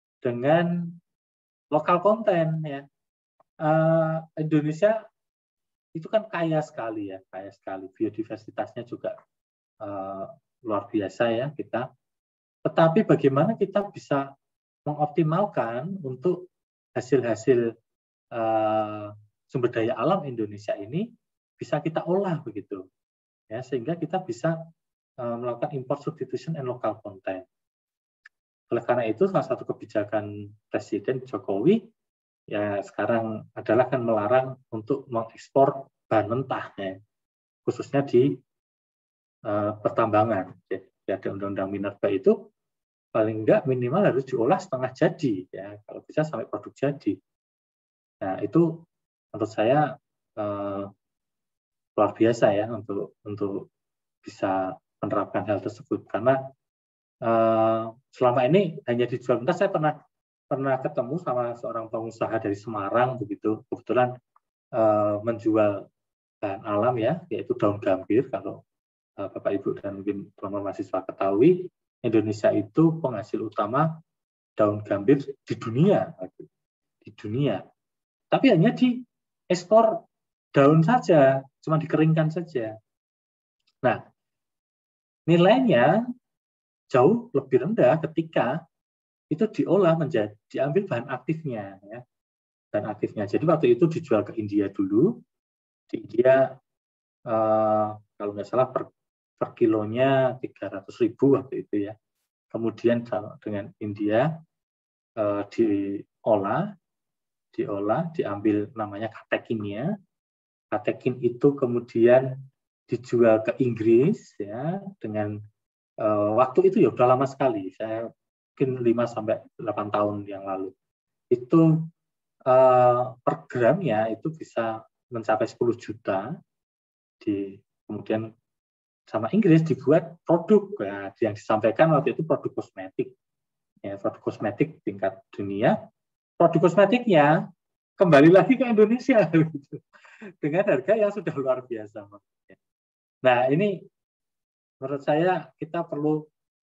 lokal content ya. Indonesia itu kan kaya sekali ya, biodiversitasnya juga luar biasa ya kita. Tetapi bagaimana kita bisa mengoptimalkan untuk hasil-hasil sumber daya alam Indonesia ini bisa kita olah begitu ya, sehingga kita bisa melakukan import substitution and local content. Oleh karena itu salah satu kebijakan Presiden Jokowi ya sekarang adalah kan melarang untuk mengekspor bahan mentah ya, khususnya di pertambangan. Jadi ada undang-undang minerba itu paling enggak minimal harus diolah setengah jadi ya, kalau bisa sampai produk jadi. Nah, itu menurut saya luar biasa ya untuk bisa menerapkan hal tersebut, karena selama ini hanya dijual mentah. Saya pernah ketemu sama seorang pengusaha dari Semarang begitu, kebetulan menjual bahan alam ya, yaitu daun gambir. Kalau Bapak Ibu dan mungkin teman-teman mahasiswa ketahui, Indonesia itu penghasil utama daun gambir di dunia. Tapi hanya diekspor daun saja, cuma dikeringkan saja. Nah, nilainya jauh lebih rendah ketika itu diolah diambil bahan aktifnya ya. Bahan aktifnya. Jadi waktu itu dijual ke India dulu. Di India kalau nggak salah per kilonya 300.000 waktu itu ya. Kemudian dengan India diolah, diambil namanya katekinnya. Katekin itu kemudian dijual ke Inggris ya, dengan waktu itu ya udah lama sekali. Saya mungkin 5-8 tahun yang lalu. Itu per gramnya itu bisa mencapai 10 juta. Kemudian sama Inggris dibuat produk ya, yang disampaikan waktu itu produk kosmetik. Ya, produk kosmetik tingkat dunia. Produk kosmetiknya kembali lagi ke Indonesia gitu, dengan harga yang sudah luar biasa. Nah, ini menurut saya kita perlu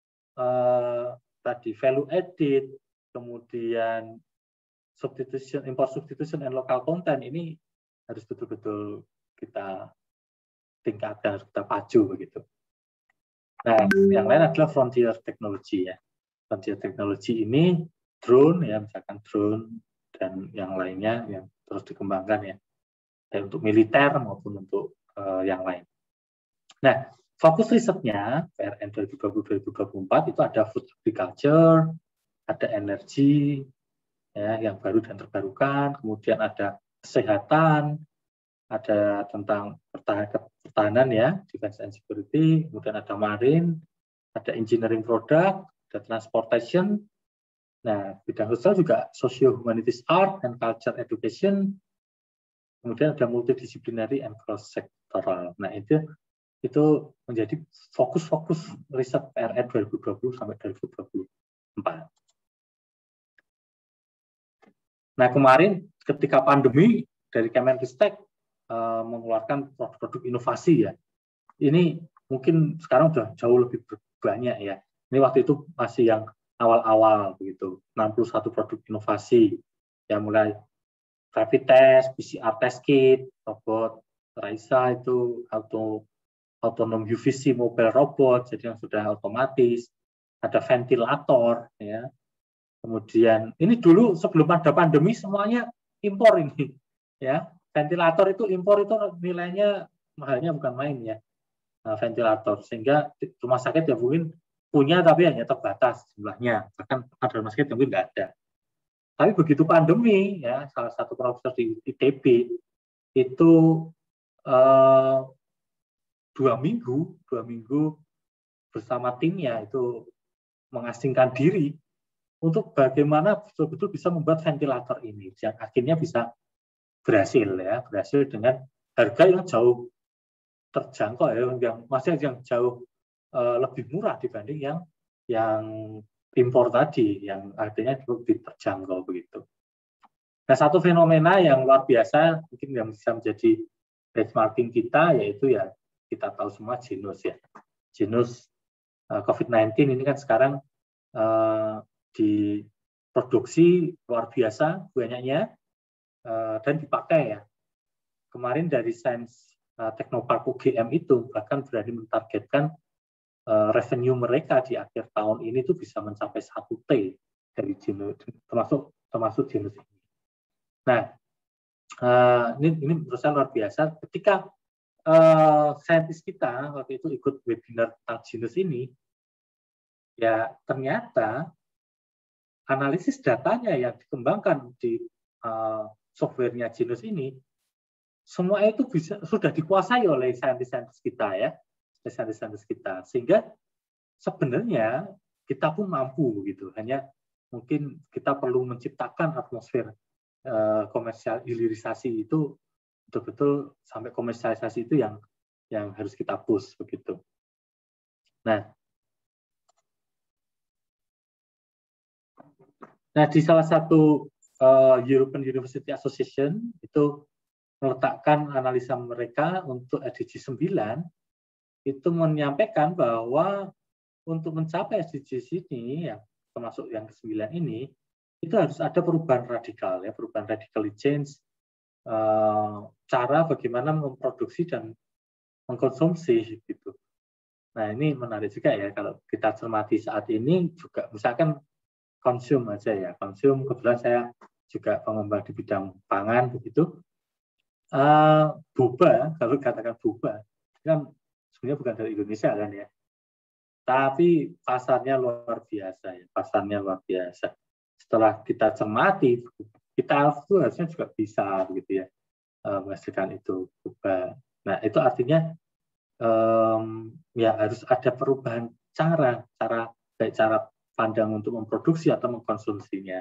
tadi value added, kemudian import substitution and local content ini harus betul-betul kita tingkatkan, harus kita pacu begitu. Nah, yang lain adalah frontier technology ya. Frontier technology ini drone ya, misalkan drone dan yang lainnya yang terus dikembangkan ya, baik untuk militer maupun untuk yang lain. Nah, fokus risetnya PRN 2020-2024 itu ada food agriculture, ada energi ya, yang baru dan terbarukan, kemudian ada kesehatan, ada tentang pertahanan ya, defense and security, kemudian ada marine, ada engineering product, ada transportation. Nah, bidang sosial juga socio humanities art and culture education. Kemudian ada multidisciplinary and cross sectoral. Nah, itu menjadi fokus-fokus riset PRN 2020 sampai 2024. Nah, kemarin ketika pandemi dari Kemenristek mengeluarkan produk-produk inovasi ya. Ini mungkin sekarang sudah jauh lebih banyak ya. Ini waktu itu masih yang awal-awal begitu. 61 produk inovasi. Ya mulai rapid test, PCR test kit, robot Raisa itu autonom UVC mobile robot, jadi yang sudah otomatis. Ada ventilator ya. Kemudian ini dulu sebelum ada pandemi semuanya impor ini ya. Ventilator itu impor itu nilainya mahalnya bukan main ya, ventilator, sehingga rumah sakit ya mungkin punya tapi hanya terbatas jumlahnya, bahkan ada rumah sakit yang mungkin nggak ada. Tapi begitu pandemi ya, salah satu profesor di ITB itu 2 minggu bersama timnya itu mengasingkan diri untuk bagaimana betul-betul bisa membuat ventilator ini yang akhirnya bisa berhasil dengan harga yang jauh terjangkau ya, yang jauh lebih murah dibanding yang impor tadi, yang artinya lebih terjangkau begitu. Nah, satu fenomena yang luar biasa mungkin yang bisa menjadi benchmarking kita yaitu ya kita tahu semua genus ya. Genus COVID-19 ini kan sekarang diproduksi luar biasa banyaknya dan dipakai ya. Kemarin dari Sains Teknopark UGM itu bahkan berani mentargetkan revenue mereka di akhir tahun ini tuh bisa mencapai 1T dari genus, termasuk genus ini. Nah, ini menurut saya luar biasa. Ketika saintis kita waktu itu ikut webinar tentang genus ini, ya ternyata analisis datanya yang dikembangkan di softwarenya genus ini, semua itu sudah dikuasai oleh saintis-saintis kita ya, saintis-saintis kita, sehingga sebenarnya kita pun mampu gitu. Hanya mungkin kita perlu menciptakan atmosfer komersial hilirisasi itu betul-betul sampai komersialisasi itu yang harus kita push begitu. Nah di salah satu European University Association itu meletakkan analisa mereka untuk SDG 9 itu menyampaikan bahwa untuk mencapai SDG ini yang termasuk yang ke-9 ini itu harus ada perubahan radikal ya, perubahan radically change cara bagaimana memproduksi dan mengkonsumsi gitu. Nah, ini menarik juga ya kalau kita cermati saat ini juga misalkan konsum aja ya. Konsum kebetulan saya juga pengembang di bidang pangan begitu. Boba, kalau katakan boba, kan sebenarnya bukan dari Indonesia kan ya. Tapi pasarnya luar biasa ya, pasarnya luar biasa. Setelah kita cermati, kita itu harusnya juga bisa begitu ya menghasilkan itu boba. Nah itu artinya ya harus ada perubahan cara pandang untuk memproduksi atau mengkonsumsinya.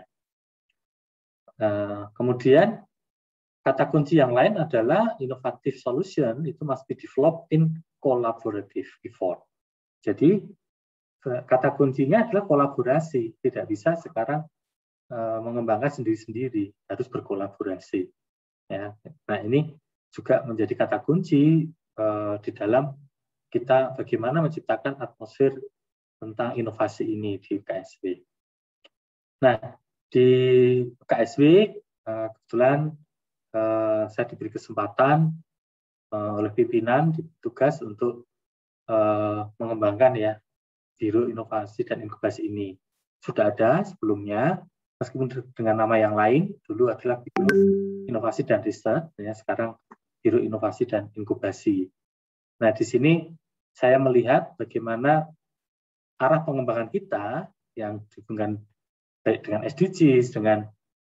Kemudian kata kunci yang lain adalah innovative solution itu must be developed in collaborative effort. Jadi kata kuncinya adalah kolaborasi. Tidak bisa sekarang mengembangkan sendiri-sendiri, harus berkolaborasi. Ya. Nah ini juga menjadi kata kunci di dalam kita bagaimana menciptakan atmosfer tentang inovasi ini di KSW. Nah di KSW kebetulan saya diberi kesempatan oleh pimpinan tugas untuk mengembangkan ya Biro Inovasi dan Inkubasi ini. Sudah ada sebelumnya, meskipun dengan nama yang lain, dulu adalah Biro Inovasi dan Riset, ya sekarang Biro Inovasi dan Inkubasi. Nah, di sini saya melihat bagaimana arah pengembangan kita yang dihubungkan baik dengan SDGs, dengan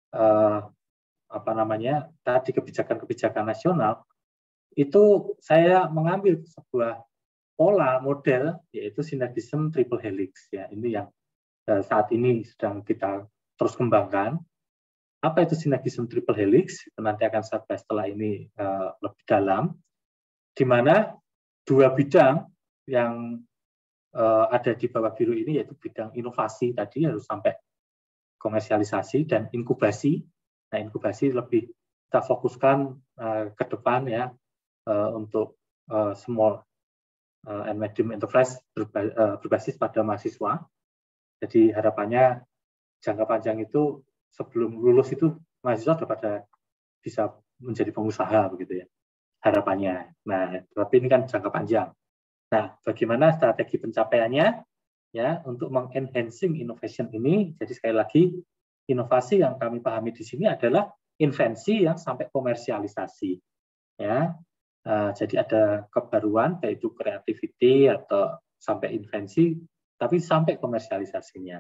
tadi kebijakan-kebijakan nasional, itu saya mengambil sebuah pola model yaitu sinergisme triple helix ya. Ini yang saat ini sedang kita terus kembangkan. Apa itu sinergisme triple helix? Itu nanti akan saya bahas setelah ini lebih dalam, di mana dua bidang yang ada di bawah Biro ini yaitu bidang inovasi tadi harus sampai komersialisasi dan inkubasi. Nah, inkubasi lebih kita fokuskan ke depan ya untuk small and medium enterprise berbasis pada mahasiswa. Jadi harapannya jangka panjang itu sebelum lulus itu mahasiswa sudah pada bisa menjadi pengusaha begitu ya harapannya. Nah, tapi ini kan jangka panjang. Nah, bagaimana strategi pencapaiannya ya untuk mengenhancing innovation ini? Jadi sekali lagi inovasi yang kami pahami di sini adalah invensi yang sampai komersialisasi ya. Jadi ada kebaruan baik itu creativity atau sampai invensi tapi sampai komersialisasinya.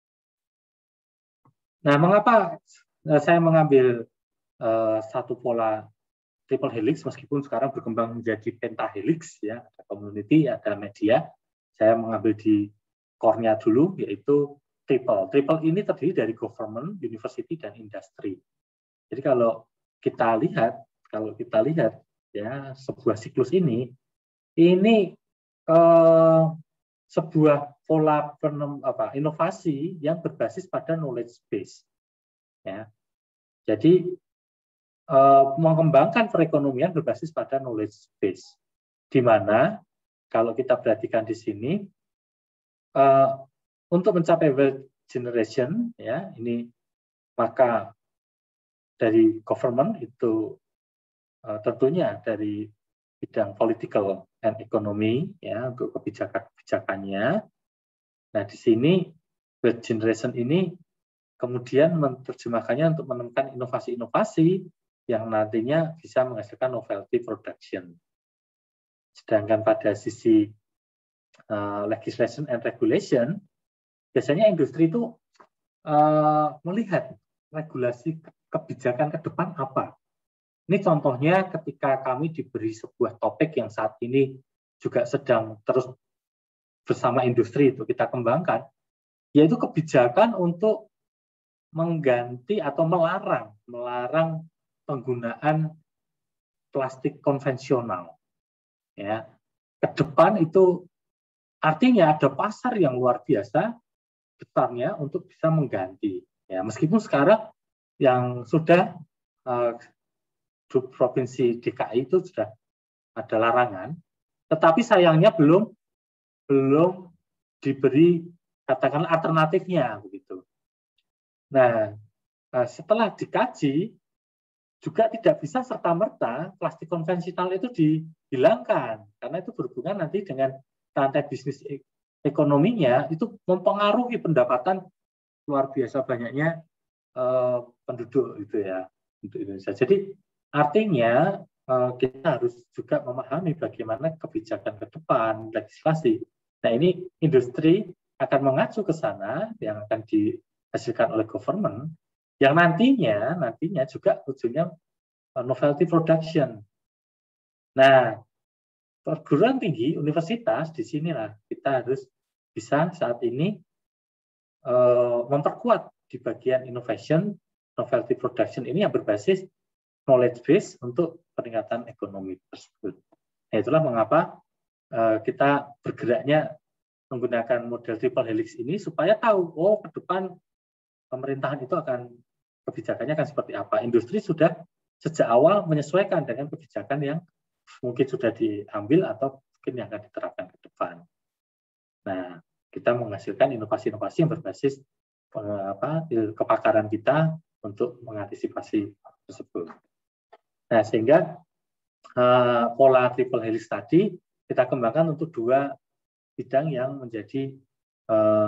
Nah, mengapa saya mengambil satu pola triple helix meskipun sekarang berkembang menjadi pentahelix ya, ada community, ada media. Saya mengambil di core-nya dulu yaitu triple. Triple ini terdiri dari government, university dan industry. Jadi kalau kita lihat ya sebuah siklus ini sebuah pola inovasi yang berbasis pada knowledge base. Ya. Jadi mengembangkan perekonomian berbasis pada knowledge base, di mana kalau kita perhatikan di sini untuk mencapai wealth generation, ya ini maka dari government itu tentunya dari bidang political and economy ya untuk kebijakannya. Nah di sini wealth generation ini kemudian menerjemahkannya untuk menemukan inovasi-inovasi yang nantinya bisa menghasilkan novelty production. Sedangkan pada sisi legislation and regulation, biasanya industri itu melihat regulasi kebijakan ke depan apa. Ini contohnya ketika kami diberi sebuah topik yang saat ini juga sedang terus bersama industri itu kita kembangkan, yaitu kebijakan untuk mengganti atau melarang penggunaan plastik konvensional. Ya, ke depan itu artinya ada pasar yang luar biasa besarnya untuk bisa mengganti. Ya, meskipun sekarang yang sudah provinsi DKI itu sudah ada larangan, tetapi sayangnya belum diberi katakanlah alternatifnya begitu. Nah, setelah dikaji juga tidak bisa serta-merta plastik konvensional itu dihilangkan karena itu berhubungan nanti dengan rantai bisnis ekonominya itu mempengaruhi pendapatan luar biasa banyaknya penduduk itu ya untuk Indonesia. Jadi artinya kita harus juga memahami bagaimana kebijakan ke depan legislasi. Nah ini industri akan mengacu ke sana yang akan dihasilkan oleh government yang nantinya juga ujungnya novelty production. Nah, perguruan tinggi universitas di sinilah kita harus bisa saat ini memperkuat di bagian innovation, novelty production ini yang berbasis knowledge base untuk peningkatan ekonomi tersebut. Nah, itulah mengapa kita bergeraknya menggunakan model triple helix ini supaya tahu, oh ke depan pemerintahan itu kebijakannya akan seperti apa. Industri sudah sejak awal menyesuaikan dengan kebijakan yang mungkin sudah diambil atau mungkin yang akan diterapkan ke depan. Nah, kita menghasilkan inovasi-inovasi yang berbasis kepakaran kita untuk mengantisipasi tersebut. Nah, sehingga pola triple helix tadi kita kembangkan untuk dua bidang yang menjadi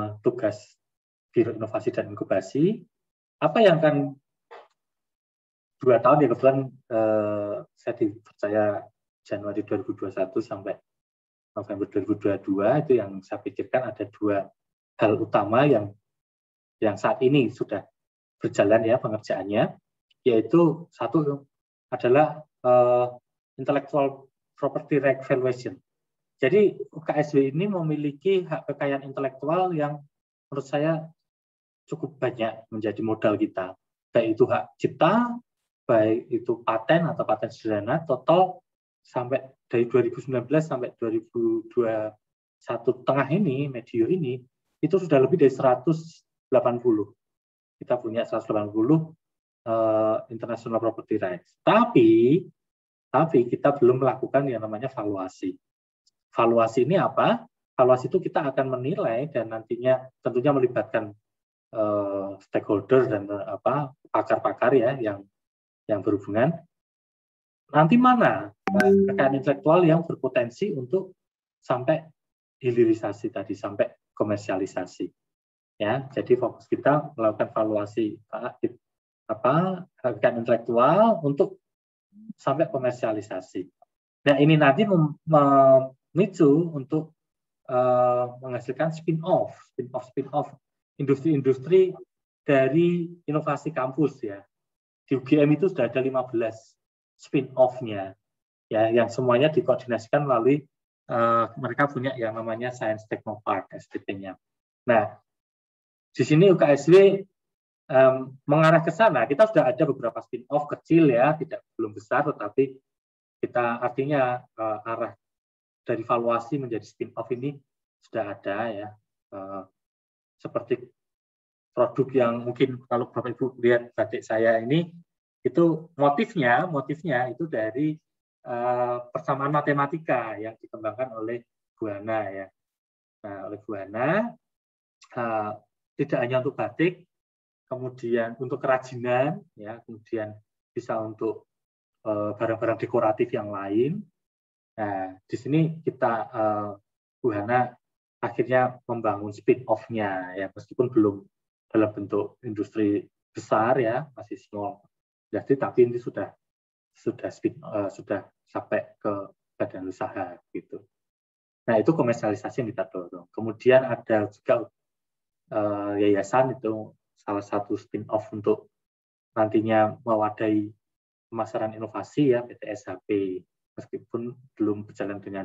tugas Biro Inovasi dan Inkubasi. Apa yang akan 2 tahun ya kebetulan saya dipercaya Januari 2021 sampai November 2022 itu yang saya pikirkan ada 2 hal utama yang saat ini sudah berjalan ya pengerjaannya, yaitu satu adalah intellectual property right valuation. Jadi UKSW ini memiliki hak kekayaan intelektual yang menurut saya cukup banyak menjadi modal kita, baik itu hak cipta, baik itu paten atau paten sederhana, total sampai dari 2019 sampai 2021 tengah ini, medio ini, itu sudah lebih dari 180. Kita punya 180 international property rights. Tapi kita belum melakukan yang namanya valuasi. Valuasi ini apa? Valuasi itu kita akan menilai dan nantinya tentunya melibatkan stakeholder dan pakar-pakar ya yang berhubungan. Nanti mana kekayaan intelektual yang berpotensi untuk sampai hilirisasi tadi, sampai komersialisasi. Ya, jadi fokus kita melakukan valuasi kekayaan intelektual untuk sampai komersialisasi. Nah, ini nanti memicu untuk menghasilkan spin-off industri-industri dari inovasi kampus ya. Di UGM itu sudah ada 15 spin-off-nya ya, yang semuanya dikoordinasikan melalui mereka punya yang namanya Science Technopark STP-nya. Nah, di sini UKSW mengarah ke sana. Kita sudah ada beberapa spin-off kecil ya, belum besar, tetapi kita artinya arah dari valuasi menjadi spin-off ini sudah ada ya. Seperti produk yang mungkin kalau Bapak Ibu lihat batik saya ini, itu motifnya itu dari persamaan matematika yang dikembangkan oleh Bu Hana ya. Nah, oleh Bu Hana tidak hanya untuk batik, kemudian untuk kerajinan, ya, kemudian bisa untuk barang-barang dekoratif yang lain. Nah, di sini kita Bu Hana akhirnya membangun spin-off-nya, ya, meskipun belum dalam bentuk industri besar ya, masih small industri, tapi ini sudah sampai ke badan usaha gitu. Nah, itu komersialisasi yang kita dorong. Kemudian ada juga yayasan, itu salah satu spin-off untuk nantinya mewadahi pemasaran inovasi ya, PT SHP, meskipun belum berjalan dengan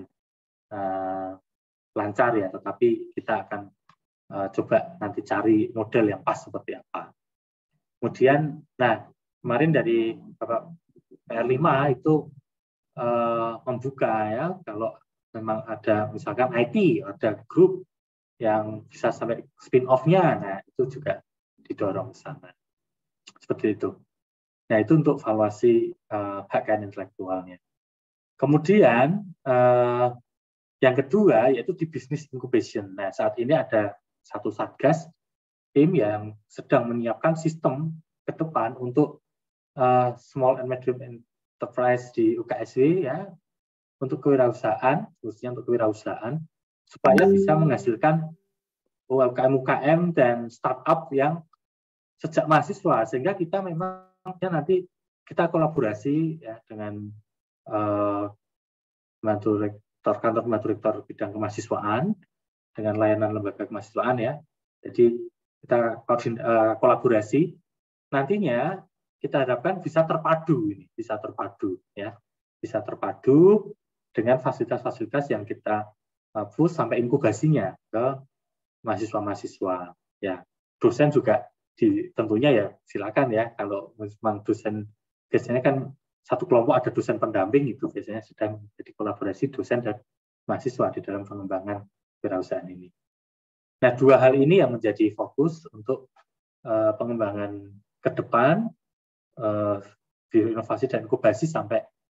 lancar ya, tetapi kita akan coba nanti cari model yang pas seperti apa. Kemudian, nah kemarin dari Bapak PR5 itu membuka ya, kalau memang ada misalkan IT, ada grup yang bisa sampai spin-off-nya, nah itu juga didorong ke sana. Seperti itu. Nah, itu untuk valuasi hak kekayaan intelektualnya. Kemudian, yang kedua, yaitu di business incubation. Nah, saat ini ada satu satgas, tim yang sedang menyiapkan sistem ke depan untuk small and medium enterprise di UKSW, ya, untuk kewirausahaan, khususnya untuk kewirausahaan, supaya bisa menghasilkan UKM dan startup yang sejak mahasiswa, sehingga kita memang nanti kita kolaborasi ya dengan kantor pembantu rektor bidang kemahasiswaan, dengan layanan lembaga kemahasiswaan ya. Jadi kita kolaborasi, nantinya kita harapkan bisa terpadu dengan fasilitas-fasilitas yang kita push sampai inkubasinya ke mahasiswa-mahasiswa ya. Dosen juga tentunya ya silakan ya, kalau memang dosen biasanya kan satu kelompok ada dosen pendamping, itu biasanya sedang jadi kolaborasi dosen dan mahasiswa di dalam pengembangan kewirausahaan ini. Nah, dua hal ini yang menjadi fokus untuk pengembangan ke depan inovasi dan inkubasi sampai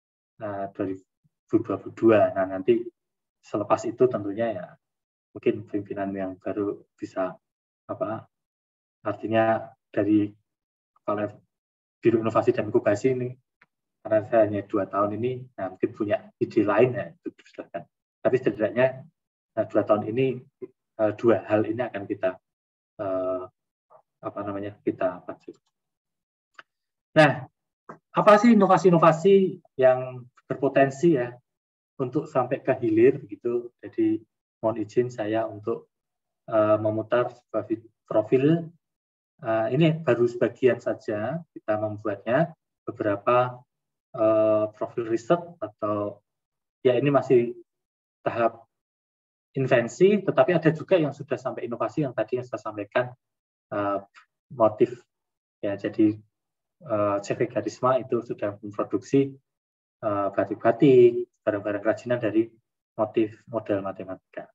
2022. Nah, nanti selepas itu tentunya ya mungkin pimpinan yang baru bisa artinya dari kepala Biro Inovasi dan Inkubasi ini, karena saya hanya 2 tahun ini, nah mungkin punya ide lain ya, itu silakan. Tapi setidaknya 2 tahun ini 2 hal ini akan kita kita pacu. Nah, apa sih inovasi-inovasi yang berpotensi ya untuk sampai ke hilir gitu. Jadi mohon izin saya untuk memutar profil. Ini baru sebagian saja kita membuatnya, beberapa profil riset atau ya ini masih tahap invensi, tetapi ada juga yang sudah sampai inovasi yang tadi yang saya sampaikan, motif ya. Jadi CV Karisma itu sudah memproduksi batik-batik, barang-barang kerajinan dari motif model matematika.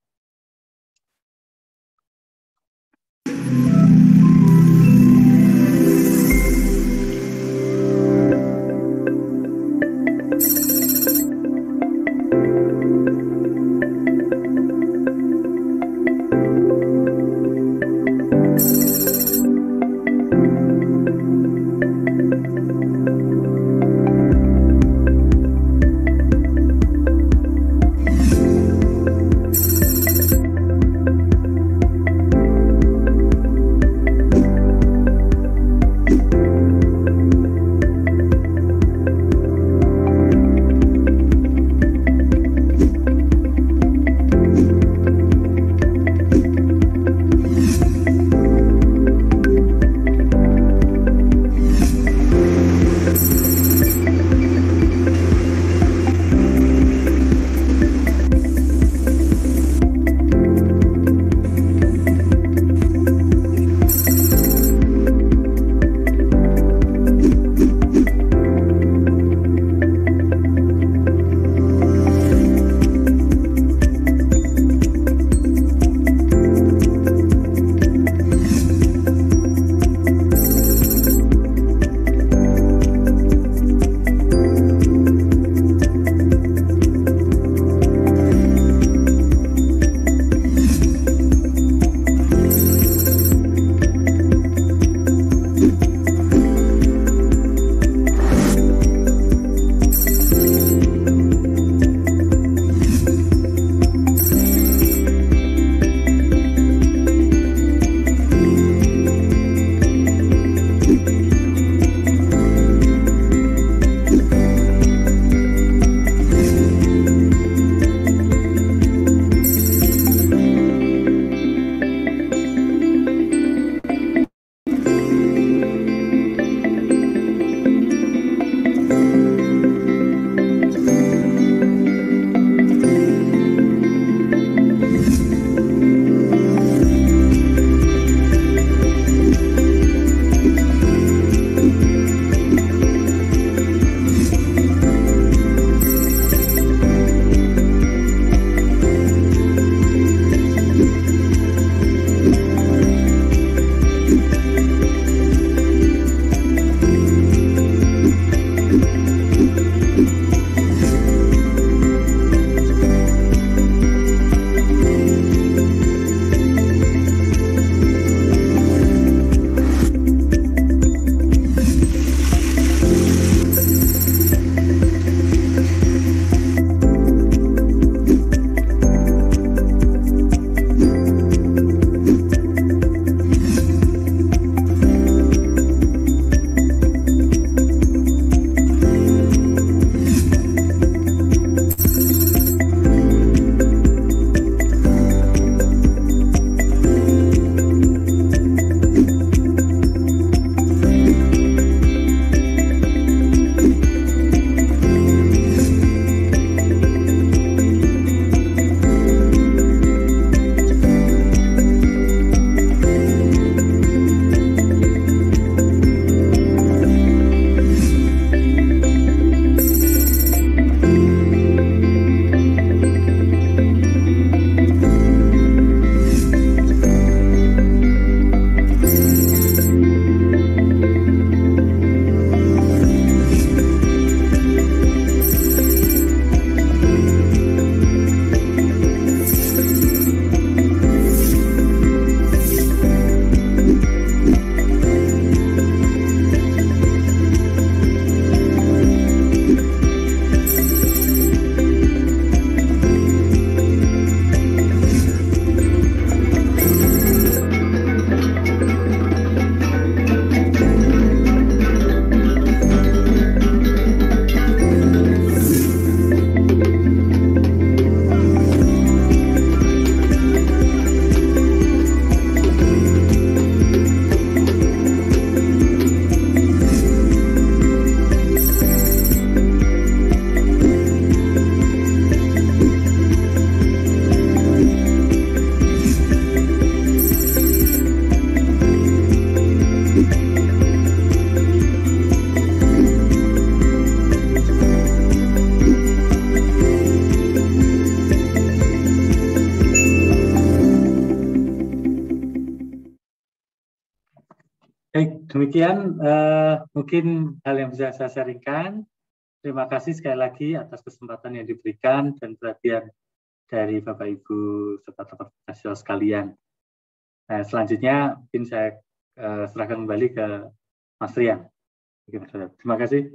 demikian mungkin hal yang bisa saya sharingkan. Terima kasih sekali lagi atas kesempatan yang diberikan dan perhatian dari Bapak Ibu serta teman mahasiswa sekalian. Nah, selanjutnya mungkin saya serahkan kembali ke Mas Rian. Terima kasih.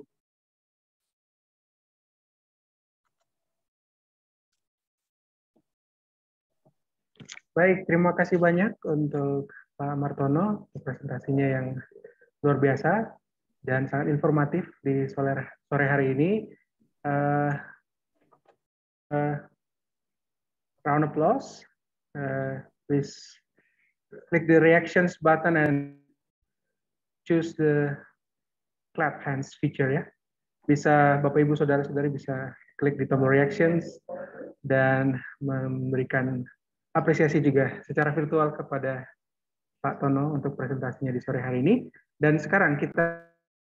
Baik, terima kasih banyak untuk Pak Martono, presentasinya yang luar biasa dan sangat informatif di sore hari ini. Round applause. Please click the reactions button and choose the clap hands feature ya. Bisa Bapak Ibu Saudara-saudari bisa klik di tombol reactions dan memberikan apresiasi juga secara virtual kepada Pak Tono untuk presentasinya di sore hari ini. Dan sekarang kita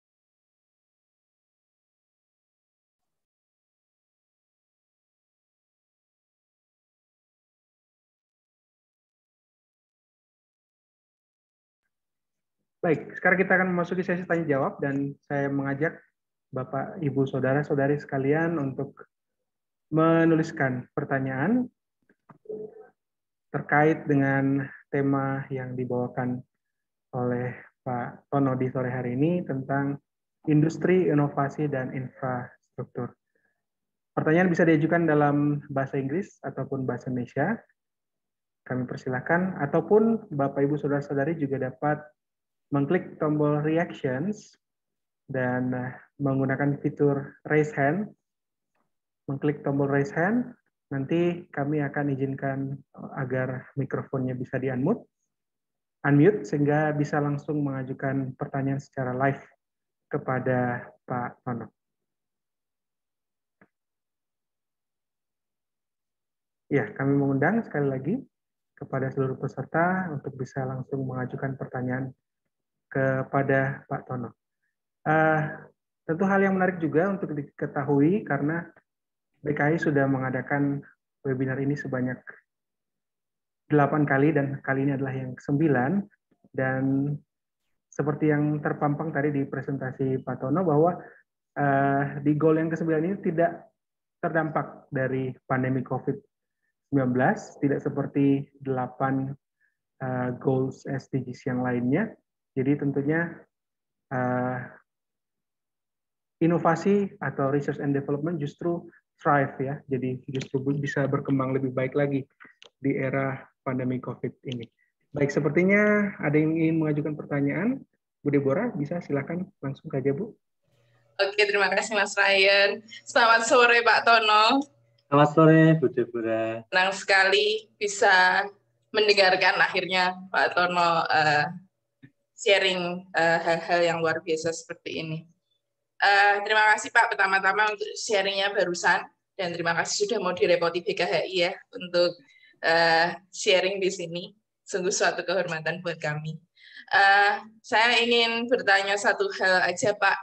baik, sekarang kita akan memasuki sesi tanya jawab dan saya mengajak Bapak, Ibu, Saudara-saudari sekalian untuk menuliskan pertanyaan terkait dengan tema yang dibawakan oleh Pak Tono di sore hari ini tentang industri, inovasi, dan infrastruktur. Pertanyaan bisa diajukan dalam bahasa Inggris ataupun bahasa Indonesia. Kami persilakan, ataupun Bapak, Ibu, Saudara-saudari juga dapat mengklik tombol reactions dan menggunakan fitur raise hand. Mengklik tombol raise hand, nanti kami akan izinkan agar mikrofonnya bisa di-unmute, sehingga bisa langsung mengajukan pertanyaan secara live kepada Pak Tono. Ya, kami mengundang sekali lagi kepada seluruh peserta untuk bisa langsung mengajukan pertanyaan kepada Pak Tono. Tentu hal yang menarik juga untuk diketahui karena BKI sudah mengadakan webinar ini sebanyak 8 kali dan kali ini adalah yang ke-9, dan seperti yang terpampang tadi di presentasi Pak Tono bahwa di goal yang ke-9 ini tidak terdampak dari pandemi COVID-19, tidak seperti 8 goals SDGs yang lainnya. Jadi tentunya inovasi atau research and development justru thrive ya, jadi justru bisa berkembang lebih baik lagi di era pandemi COVID ini. Baik, sepertinya ada yang ingin mengajukan pertanyaan. Bu Deborah, bisa silakan langsung saja, Bu. Oke, terima kasih Mas Ryan. Selamat sore Pak Tono. Selamat sore Bu Deborah. Senang sekali bisa mendengarkan akhirnya Pak Tono sharing hal-hal yang luar biasa seperti ini. Terima kasih Pak pertama-tama untuk sharingnya barusan, dan terima kasih sudah mau direpoti BKHI ya untuk sharing di sini. Sungguh suatu kehormatan buat kami. Saya ingin bertanya satu hal aja Pak.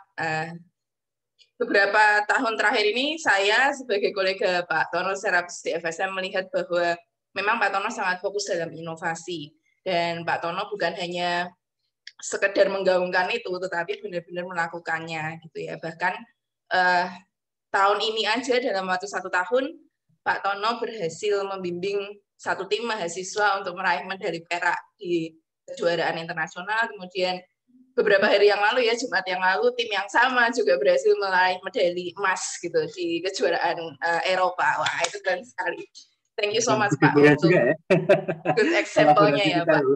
Beberapa tahun terakhir ini saya sebagai kolega Pak Tono secara di FSM melihat bahwa memang Pak Tono sangat fokus dalam inovasi, dan Pak Tono bukan hanya sekedar menggaungkan itu, tetapi benar-benar melakukannya gitu ya. Bahkan tahun ini aja dalam waktu 1 tahun Pak Tono berhasil membimbing satu tim mahasiswa untuk meraih medali perak di kejuaraan internasional. Kemudian beberapa hari yang lalu ya, Jumat yang lalu, tim yang sama juga berhasil meraih medali emas gitu di kejuaraan Eropa. Wah, itu keren sekali. Thank you so much Pak untuk good example-nya ya Pak.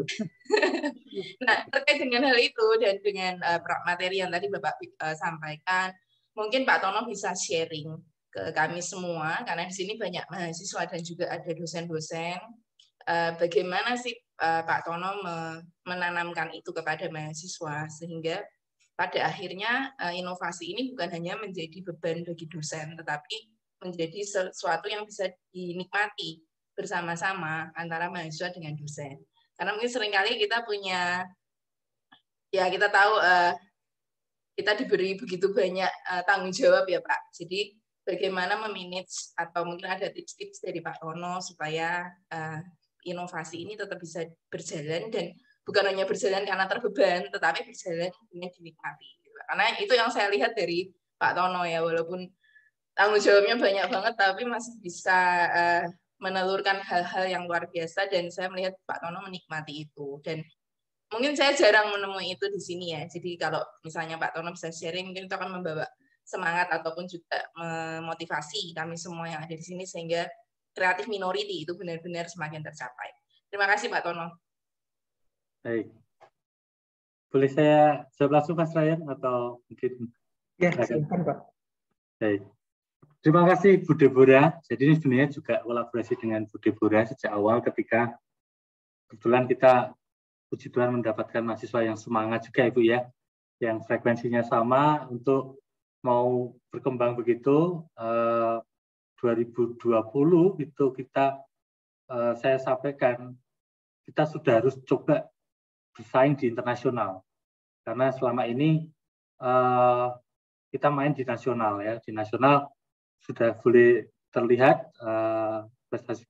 Nah, terkait dengan hal itu dan dengan materi yang tadi Bapak sampaikan, mungkin Pak Tono bisa sharing ke kami semua, karena di sini banyak mahasiswa dan juga ada dosen-dosen. Bagaimana sih Pak Tono menanamkan itu kepada mahasiswa, sehingga pada akhirnya inovasi ini bukan hanya menjadi beban bagi dosen, tetapi menjadi sesuatu yang bisa dinikmati bersama-sama antara mahasiswa dengan dosen. Karena mungkin seringkali kita punya, ya kita tahu kita diberi begitu banyak tanggung jawab ya Pak. Jadi bagaimana memanage, atau mungkin ada tips-tips dari Pak Tono supaya inovasi ini tetap bisa berjalan dan bukan hanya berjalan karena terbeban, tetapi berjalan dengan dinikmati. Karena itu yang saya lihat dari Pak Tono ya, walaupun tanggung jawabnya banyak banget, tapi masih bisa menelurkan hal-hal yang luar biasa, dan saya melihat Pak Tono menikmati itu. Dan mungkin saya jarang menemui itu di sini ya. Jadi kalau misalnya Pak Tono bisa sharing, mungkin itu akan membawa semangat ataupun juga memotivasi kami semua yang ada di sini, sehingga creative minority itu benar-benar semakin tercapai. Terima kasih Pak Tono. Baik. Boleh saya jawab langsung Mas Ryan atau mungkin? Ya, silakan Pak. Baik. Terima kasih Bu Deborah. Jadi ini sebenarnya juga kolaborasi dengan Bu Deborah sejak awal ketika kebetulan kita puji Tuhan mendapatkan mahasiswa yang semangat juga Ibu ya, yang frekuensinya sama untuk mau berkembang begitu. 2020 itu kita, saya sampaikan, kita sudah harus coba bersaing di internasional. Karena selama ini kita main di nasional ya, di nasional sudah boleh terlihat prestasi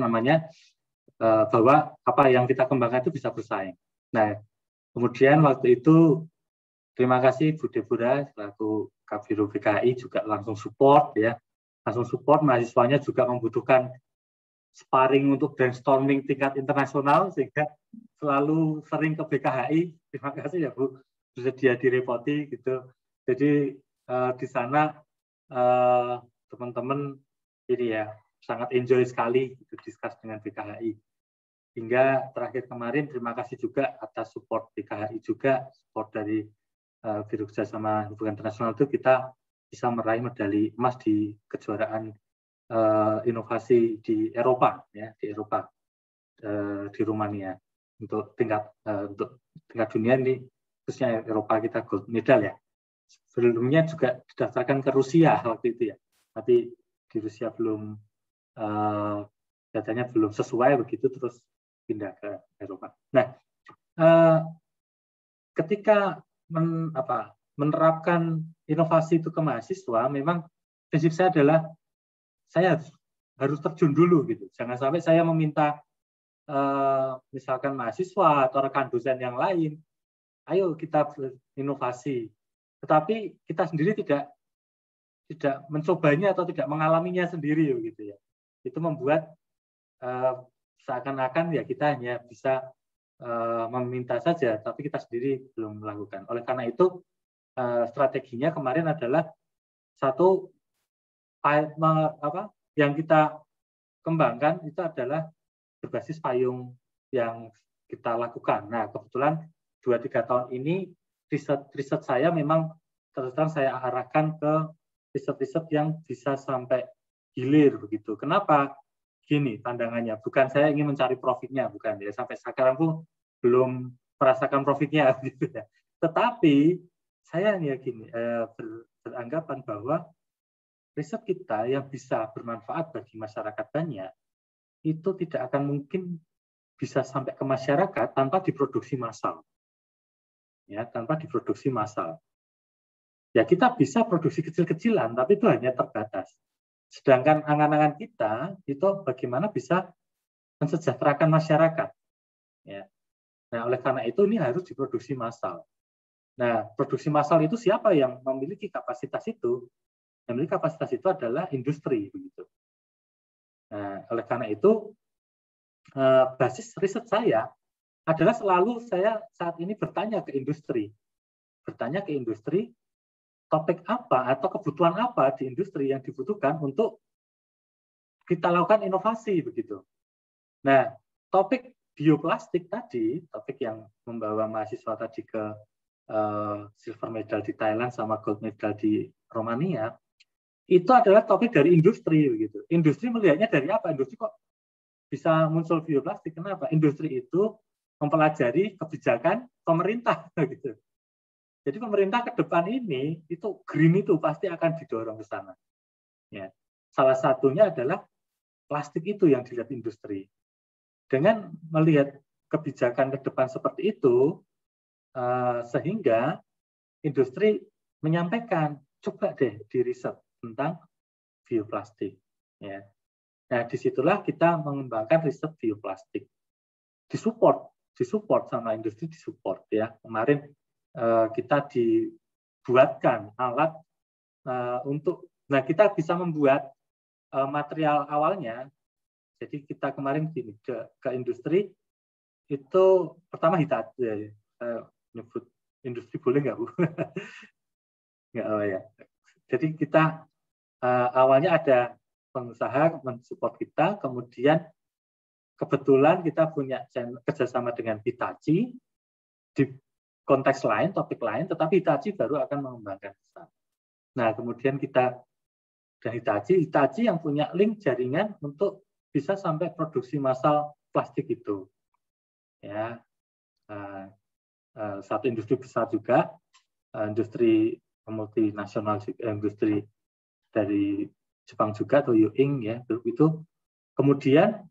bahwa apa yang kita kembangkan itu bisa bersaing. Nah, kemudian waktu itu terima kasih Bu Deborah selaku Kabiro PKI juga langsung support ya, langsung support, mahasiswanya juga membutuhkan sparring untuk brainstorming tingkat internasional sehingga selalu sering ke BKHI. Terima kasih ya Bu, bersedia direpoti gitu. Jadi di sana teman-teman ini ya sangat enjoy sekali gitu, discuss dengan BKHI. Hingga terakhir kemarin terima kasih juga atas support BKHI juga, support dari Biro Kerjasama Hubungan Internasional itu kita bisa meraih medali emas di kejuaraan inovasi di Eropa ya, di Eropa, di Rumania untuk tingkat dunia ini, khususnya Eropa kita gold medal ya. Sebelumnya juga didaftarkan ke Rusia waktu itu ya, tapi di Rusia belum datanya belum sesuai begitu, terus pindah ke Eropa. Nah, ketika menerapkan inovasi itu ke mahasiswa, memang prinsip saya adalah saya harus terjun dulu gitu. Jangan sampai saya meminta misalkan mahasiswa atau rekan dosen yang lain, ayo kita berinovasi, tetapi kita sendiri tidak mencobanya atau tidak mengalaminya sendiri gitu ya. Itu membuat seakan-akan ya kita hanya bisa meminta saja, tapi kita sendiri belum melakukan. Oleh karena itu strateginya kemarin adalah satu yang kita kembangkan itu adalah berbasis payung yang kita lakukan. Nah, kebetulan 2-3 tahun ini riset saya memang terus terang saya arahkan ke riset-riset yang bisa sampai hilir begitu. Kenapa? Gini pandangannya, bukan saya ingin mencari profitnya, bukan ya, sampai sekarang pun belum merasakan profitnya gitu ya. Tetapi saya yakin beranggapan bahwa riset kita yang bisa bermanfaat bagi masyarakat banyak itu tidak akan mungkin bisa sampai ke masyarakat tanpa diproduksi massal. Ya, tanpa diproduksi massal. Ya kita bisa produksi kecil-kecilan, tapi itu hanya terbatas. Sedangkan angan-angan kita itu bagaimana bisa mensejahterakan masyarakat. Ya. Nah, oleh karena itu ini harus diproduksi massal. Nah, produksi massal itu siapa yang memiliki kapasitas itu? Yang memiliki kapasitas itu adalah industri, begitu. Nah, oleh karena itu basis riset saya adalah selalu saya saat ini bertanya ke industri, topik apa atau kebutuhan apa di industri yang dibutuhkan untuk kita lakukan inovasi begitu. Nah, topik bioplastik tadi, topik yang membawa mahasiswa tadi ke silver medal di Thailand sama gold medal di Romania, itu adalah topik dari industri begitu. Industri melihatnya dari apa? Industri kok bisa muncul bioplastik? Kenapa? Industri itu mempelajari kebijakan pemerintah gitu. Jadi pemerintah ke depan ini itu green itu pasti akan didorong ke sana. Ya. Salah satunya adalah plastik itu yang dilihat industri. Dengan melihat kebijakan ke depan seperti itu, sehingga industri menyampaikan, coba deh di riset tentang bioplastik. Ya. Nah, disitulah kita mengembangkan riset bioplastik. Disupport disupport sama industri, disupport ya. Kemarin kita dibuatkan alat untuk, nah kita bisa membuat material awalnya. Jadi kita kemarin gini, ke industri itu pertama Hitachi, nyebut industri boleh nggak Bu? Nggak, oh ya. Jadi kita awalnya ada pengusaha mensupport kita, kemudian kebetulan kita punya kerjasama dengan Hitachi di konteks lain, topik lain, tetapi Hitachi baru akan mengembangkan ke sana. Nah, kemudian kita dan Hitachi yang punya link jaringan untuk bisa sampai produksi massal plastik itu. Ya, satu industri besar juga, industri multinasional, industri dari Jepang juga, atau Yuing ya, itu kemudian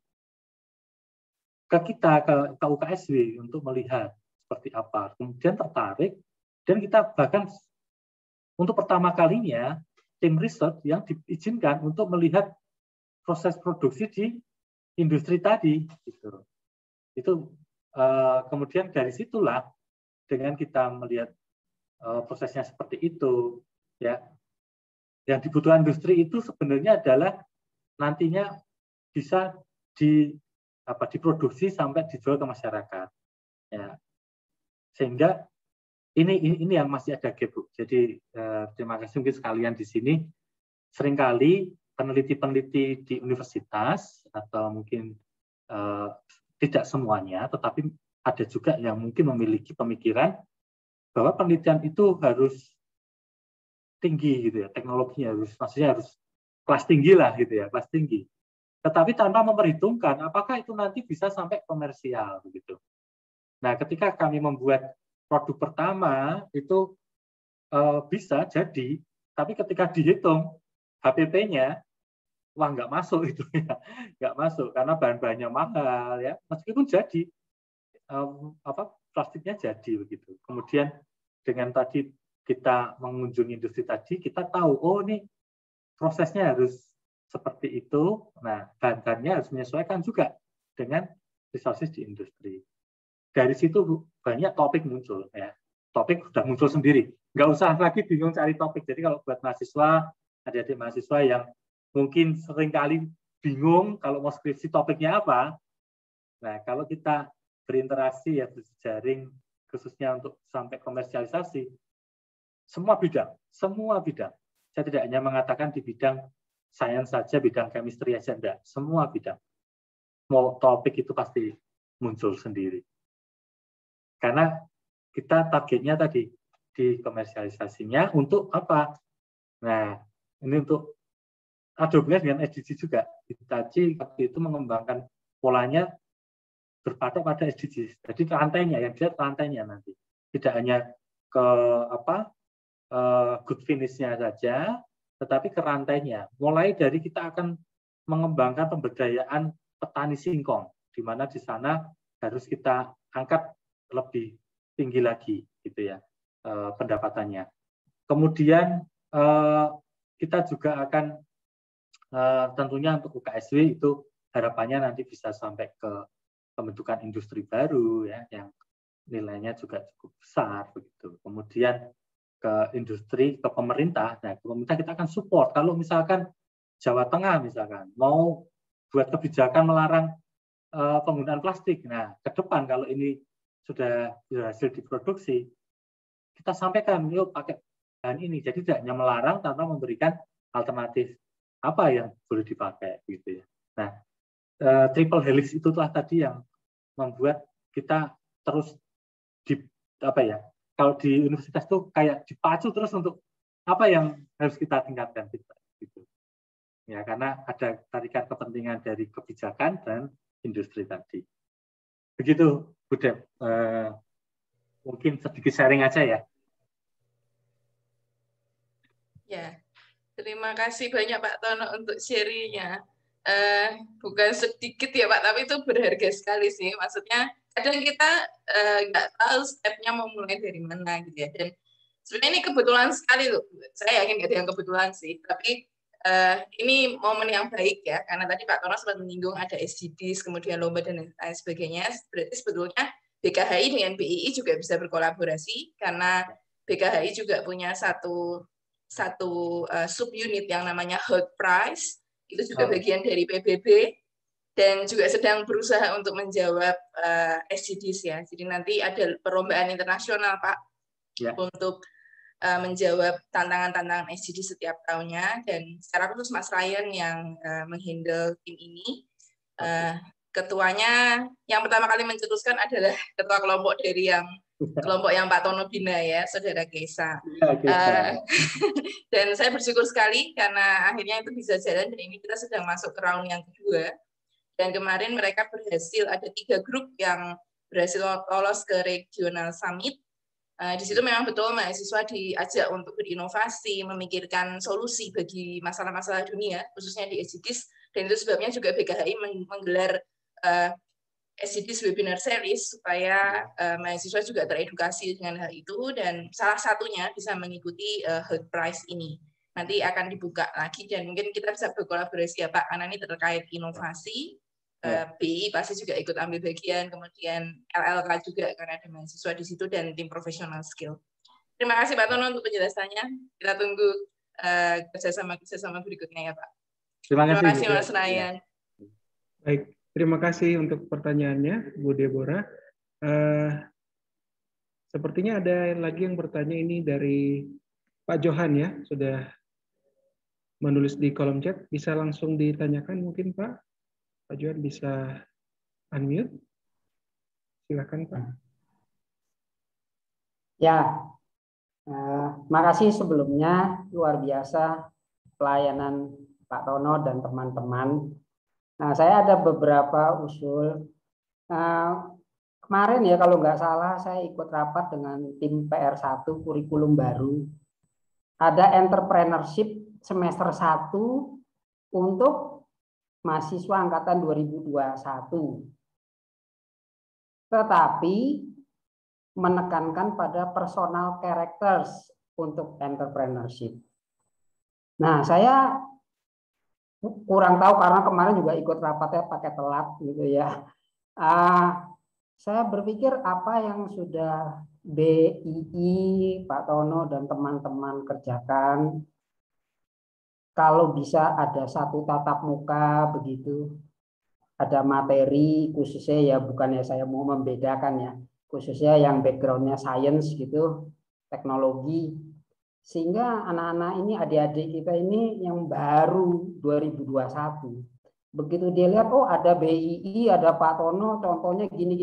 ke kita, ke UKSW untuk melihat seperti apa. Kemudian tertarik, dan kita bahkan untuk pertama kalinya tim riset yang diizinkan untuk melihat proses produksi di industri tadi. Gitu. Itu kemudian dari situlah dengan kita melihat prosesnya seperti itu, ya, yang dibutuhkan industri itu sebenarnya adalah nantinya bisa diproduksi sampai dijual ke masyarakat, ya. Sehingga ini yang masih ada gap, Bu. Jadi terima kasih mungkin sekalian di sini. Seringkali peneliti-peneliti di universitas atau mungkin tidak semuanya, tetapi ada juga yang mungkin memiliki pemikiran bahwa penelitian itu harus tinggi gitu ya, teknologinya maksudnya harus kelas tinggi lah gitu ya, kelas tinggi. Tetapi tanpa memperhitungkan apakah itu nanti bisa sampai komersial begitu. Nah, ketika kami membuat produk pertama itu bisa jadi, tapi ketika dihitung HPP-nya, wah nggak masuk itu ya, nggak masuk karena bahan-bahannya mahal ya. Meskipun jadi plastiknya jadi begitu. Kemudian dengan tadi kita mengunjungi industri tadi, kita tahu oh ini prosesnya harus seperti itu. Nah, bahan-bahannya harus menyesuaikan juga dengan resources di industri. Dari situ banyak topik muncul ya. Topik sudah muncul sendiri. Nggak usah lagi bingung cari topik. Jadi kalau buat mahasiswa, adik-adik mahasiswa yang mungkin seringkali bingung kalau mau skripsi topiknya apa. Nah, kalau kita berinteraksi ya, berjejaring khususnya untuk sampai komersialisasi, semua bidang. Saya tidak hanya mengatakan di bidang sains saja, bidang chemistry saja, enggak. Semua bidang. Mau topik itu pasti muncul sendiri. Karena kita targetnya tadi di komersialisasinya untuk apa? Nah, ini untuk ada hubungannya dengan SDG juga. Hitachi waktu itu mengembangkan polanya berpatok pada SDG. Jadi rantainya, yang dilihat rantainya nanti. Tidak hanya ke good finish-nya saja, tetapi ke rantainya. Mulai dari kita akan mengembangkan pemberdayaan petani singkong, di mana di sana harus kita angkat lebih tinggi lagi, gitu ya, pendapatannya. Kemudian kita juga akan tentunya untuk UKSW itu harapannya nanti bisa sampai ke pembentukan industri baru ya, yang nilainya juga cukup besar begitu. Kemudian ke industri, ke pemerintah. Nah, ke pemerintah kita akan support. Kalau misalkan Jawa Tengah misalkan mau buat kebijakan melarang penggunaan plastik. Nah, ke depan kalau ini sudah berhasil diproduksi, kita sampaikan, yuk pakai bahan ini. Jadi tidak hanya melarang tanpa memberikan alternatif apa yang boleh dipakai, gitu ya. Nah, triple helix itulah tadi yang membuat kita terus kalau di universitas itu kayak dipacu terus untuk apa yang harus kita tingkatkan, gitu. Ya, karena ada tarikan kepentingan dari kebijakan dan industri tadi. Begitu, Bu Dep. Mungkin sedikit sharing aja ya. Ya, terima kasih banyak Pak Tono untuk sharing-nya. Bukan sedikit ya Pak, tapi itu berharga sekali sih. Maksudnya kadang kita nggak tahu step-nya mau mulai dari mana gitu ya. Dan sebenarnya ini kebetulan sekali loh. Saya yakin nggak ada yang kebetulan sih. Tapi ini momen yang baik ya. Karena tadi Pak Tono sempat menyinggung ada SDGs, kemudian lomba dan lain sebagainya. Berarti sebetulnya BKHI dengan BII juga bisa berkolaborasi karena BKHI juga punya satu subunit yang namanya Hot Prize, itu juga bagian dari PBB dan juga sedang berusaha untuk menjawab SDGs ya. Jadi nanti ada perlombaan internasional Pak untuk menjawab tantangan-tantangan SDGs setiap tahunnya, dan secara khusus Mas Ryan yang menghandle tim ini. Ketuanya yang pertama kali mencetuskan adalah ketua kelompok dari kelompok yang Pak Tono bina ya, Saudara Kesa. Dan saya bersyukur sekali karena akhirnya itu bisa jalan, dan ini kita sedang masuk ke round yang kedua. Dan kemarin mereka berhasil, ada 3 grup yang berhasil lolos ke regional summit. Di situ memang betul mahasiswa diajak untuk berinovasi, memikirkan solusi bagi masalah-masalah dunia, khususnya di SDGs, dan itu sebabnya juga BKHI menggelar SDGs Webinar Series supaya mahasiswa juga teredukasi dengan hal itu, dan salah satunya bisa mengikuti Hot Prize ini. Nanti akan dibuka lagi dan mungkin kita bisa berkolaborasi ya Pak, karena ini terkait inovasi. BI pasti juga ikut ambil bagian, kemudian LLK juga karena ada mahasiswa di situ, dan tim profesional skill. Terima kasih Pak Tono untuk penjelasannya. Kita tunggu kerjasama berikutnya ya Pak. Terima kasih Mas Ryan. Baik, terima kasih untuk pertanyaannya Bu Deborah. Sepertinya ada lagi yang bertanya ini dari Pak Johan ya, sudah menulis di kolom chat. Bisa langsung ditanyakan mungkin Pak? Pak Johan bisa unmute. Silakan Pak. Ya, makasih sebelumnya, luar biasa pelayanan Pak Tono dan teman-teman. Nah, saya ada beberapa usul. Kemarin ya kalau nggak salah saya ikut rapat dengan tim PR1 kurikulum baru. Ada entrepreneurship semester 1 untuk mahasiswa angkatan 2021. Tetapi menekankan pada personal characters untuk entrepreneurship. Nah, saya kurang tahu karena kemarin juga ikut rapatnya pakai telat gitu ya. Saya berpikir apa yang sudah BII, Pak Tono dan teman-teman kerjakan, kalau bisa ada satu tatap muka begitu, ada materi khususnya ya, bukannya saya mau membedakan ya, khususnya yang backgroundnya science gitu, teknologi, sehingga anak-anak ini, adik-adik kita ini yang baru 2021, begitu dia lihat oh ada BII, ada Pak Tono, contohnya gini,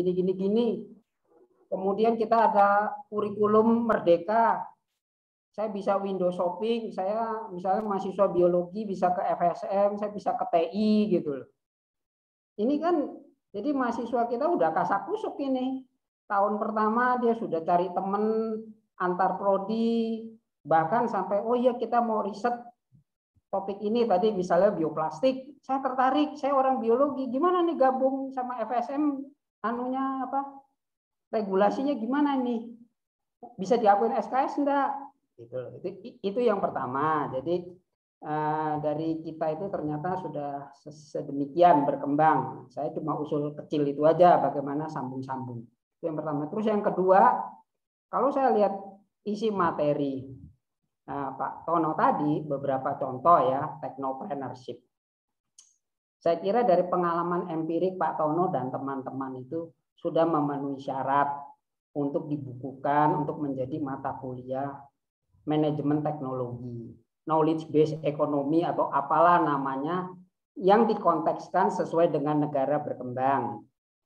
kemudian kita ada kurikulum merdeka, saya bisa window shopping, saya misalnya mahasiswa biologi bisa ke FSM, saya bisa ke TI gitu loh. Ini kan jadi mahasiswa kita udah kasak kusuk ini. Tahun pertama dia sudah cari temen antar prodi, bahkan sampai oh iya kita mau riset topik ini tadi misalnya bioplastik, saya tertarik, saya orang biologi, gimana nih gabung sama FSM, anunya apa, regulasinya gimana nih, bisa diakuin SKS enggak? Itu yang pertama. Jadi dari kita itu ternyata sudah sedemikian berkembang. Saya cuma usul kecil itu aja, bagaimana sambung-sambung. Itu yang pertama. Terus yang kedua, kalau saya lihat isi materi Pak Tono tadi, beberapa contoh ya, technopreneurship. Saya kira dari pengalaman empirik Pak Tono dan teman-teman itu sudah memenuhi syarat untuk dibukukan, untuk menjadi mata kuliah manajemen teknologi, knowledge based economy atau apalah namanya, yang dikontekskan sesuai dengan negara berkembang.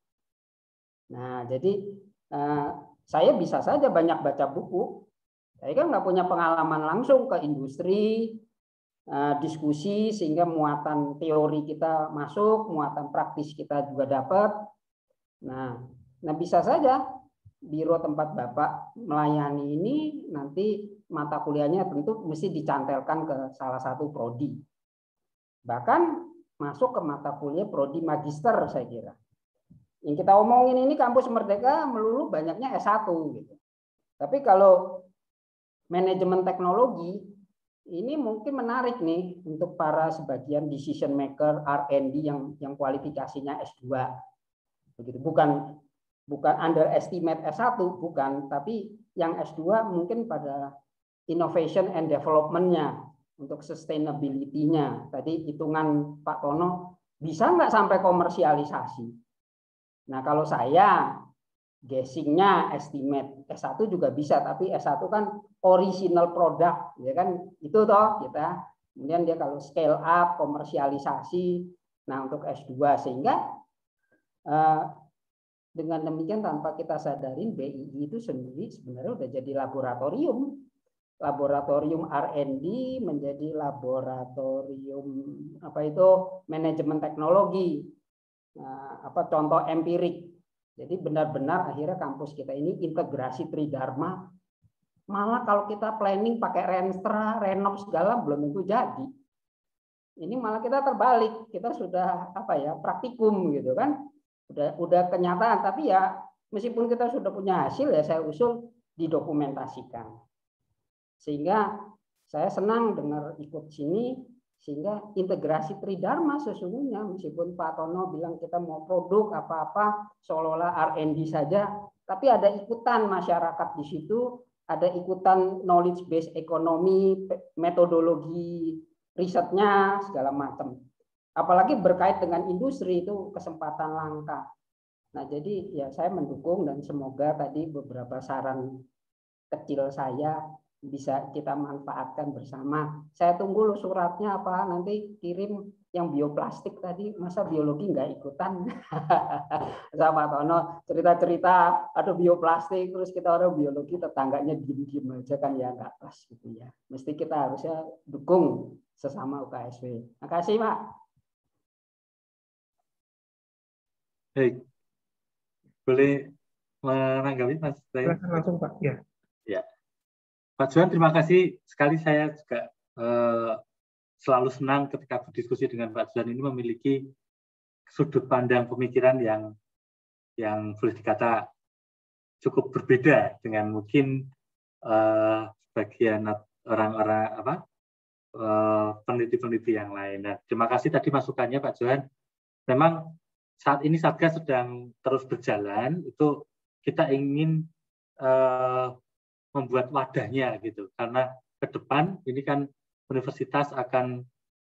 Nah, jadi saya bisa saja banyak baca buku. Saya kan nggak punya pengalaman langsung ke industri, diskusi sehingga muatan teori kita masuk, muatan praktis kita juga dapat. Nah bisa saja biro tempat Bapak melayani ini nanti mata kuliahnya tentu mesti dicantelkan ke salah satu prodi. Bahkan masuk ke mata kuliah prodi magister saya kira. Yang kita omongin ini kampus Merdeka melulu banyaknya S1 gitu. Tapi kalau manajemen teknologi ini mungkin menarik nih untuk para sebagian decision maker R&D yang kualifikasinya S2. Begitu. Bukan bukan underestimate S1, bukan, tapi yang S2 mungkin pada innovation and development-nya, untuk sustainability-nya. Tadi hitungan Pak Tono, bisa nggak sampai komersialisasi? Nah, kalau saya guessing-nya estimate S1 juga bisa, tapi S1 kan original product, ya kan, itu toh kita. Kemudian dia kalau scale up, komersialisasi, nah untuk S2, sehingga dengan demikian tanpa kita sadarin BII itu sendiri sebenarnya udah jadi laboratorium R&D, menjadi laboratorium manajemen teknologi. Nah, contoh empirik. Jadi benar-benar akhirnya kampus kita ini integrasi Tridharma. Malah kalau kita planning pakai Renstra, Renov segala belum tentu jadi. Ini malah kita terbalik, kita sudah praktikum gitu kan. Udah kenyataan, tapi ya meskipun kita sudah punya hasil, ya saya usul didokumentasikan. Sehingga saya senang dengar ikut sini, sehingga integrasi Tridharma sesungguhnya, meskipun Pak Tono bilang kita mau produk apa-apa seolah-olah R&D saja, tapi ada ikutan masyarakat di situ, ada ikutan knowledge based ekonomi, metodologi risetnya segala macam. Apalagi berkait dengan industri, itu kesempatan langka. Nah, jadi ya saya mendukung, dan semoga tadi beberapa saran kecil saya bisa kita manfaatkan bersama. Saya tunggu loh suratnya apa, nanti kirim yang bioplastik tadi, masa biologi nggak ikutan? Sama Tono cerita-cerita ada bioplastik, terus kita orang biologi tetangganya diem-diem aja kan, ya nggak pas gitu ya. Mesti kita harusnya dukung sesama UKSW. Terima kasih Pak. Baik, boleh menanggapi Mas? Silakan langsung Pak. Ya. Ya, Pak Johan, terima kasih sekali. Saya juga selalu senang ketika berdiskusi dengan Pak Johan ini memiliki sudut pandang pemikiran yang boleh dikata cukup berbeda dengan mungkin sebagian orang-orang peneliti-peneliti yang lain. Nah, terima kasih tadi masukannya Pak Johan. Memang saat ini Satgas sedang terus berjalan, itu kita ingin membuat wadahnya gitu, karena ke depan ini kan universitas akan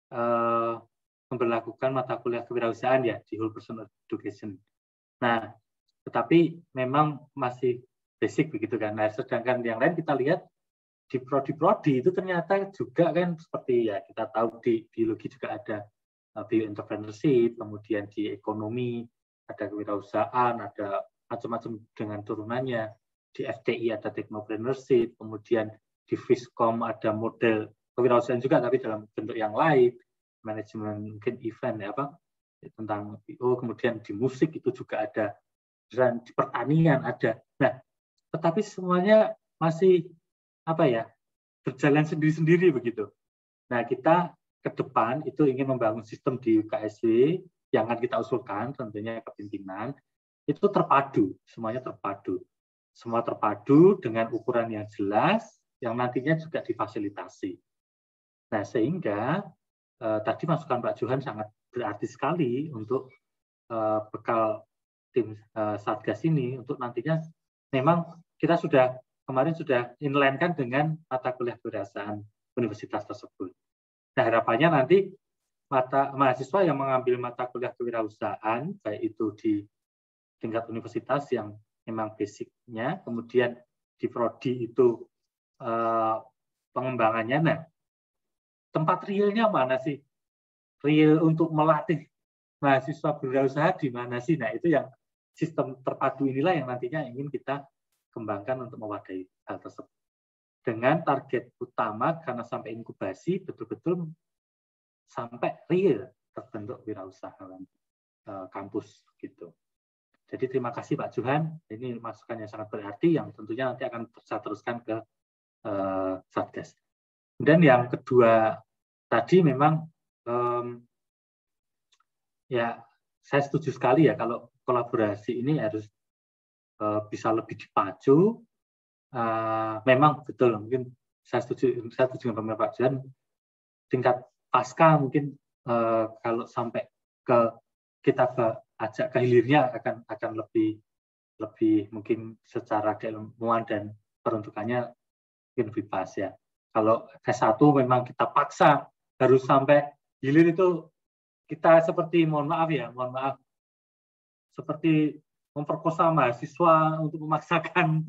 memberlakukan mata kuliah kewirausahaan ya di whole person education. Nah, tetapi memang masih basic begitu kan. Nah, sedangkan yang lain kita lihat di prodi-prodi itu ternyata juga kan seperti ya kita tahu di biologi juga ada bioentrepreneurship, kemudian di ekonomi ada kewirausahaan, ada macam-macam dengan turunannya. Di FTI ada technopreneurship, kemudian di Fiskom ada model kewirausahaan juga tapi dalam bentuk yang lain, manajemen mungkin event ya tentang PO, kemudian di musik itu juga ada, dan di pertanian ada. Nah, tetapi semuanya masih berjalan sendiri-sendiri begitu. Nah, kita ke depan itu ingin membangun sistem di UKSW yang akan kita usulkan, tentunya kepemimpinan itu terpadu, semuanya terpadu. Semua terpadu dengan ukuran yang jelas, yang nantinya juga difasilitasi. Nah, sehingga tadi masukan Pak Johan sangat berarti sekali untuk bekal tim Satgas ini, untuk nantinya memang kita kemarin sudah inline-kan dengan mata kuliah kewirausahaan universitas tersebut. Nah, harapannya nanti mahasiswa yang mengambil mata kuliah kewirausahaan, baik itu di tingkat universitas yang memang basicnya, kemudian di prodi itu pengembangannya. Nah, tempat realnya mana sih? Real untuk melatih mahasiswa berwirausaha di mana sih? Nah, itu yang sistem terpadu inilah yang nantinya ingin kita kembangkan untuk mewadahi hal tersebut. Dengan target utama karena sampai inkubasi betul-betul sampai real terbentuk wirausahaan kampus gitu. Jadi terima kasih Pak Johan, ini masukan yang sangat berarti yang tentunya nanti akan saya teruskan ke Satgas. Dan yang kedua tadi memang ya saya setuju sekali ya kalau kolaborasi ini harus bisa lebih dipacu. Memang betul, mungkin saya setuju dengan Pak Johan, tingkat pasca mungkin kalau sampai ke kita ajak ke hilirnya akan lebih lebih mungkin secara keilmuan dan peruntukannya mungkin lebih pas ya. Kalau S1 memang kita paksa harus sampai hilir itu kita seperti mohon maaf, seperti memperkosa mahasiswa untuk memaksakan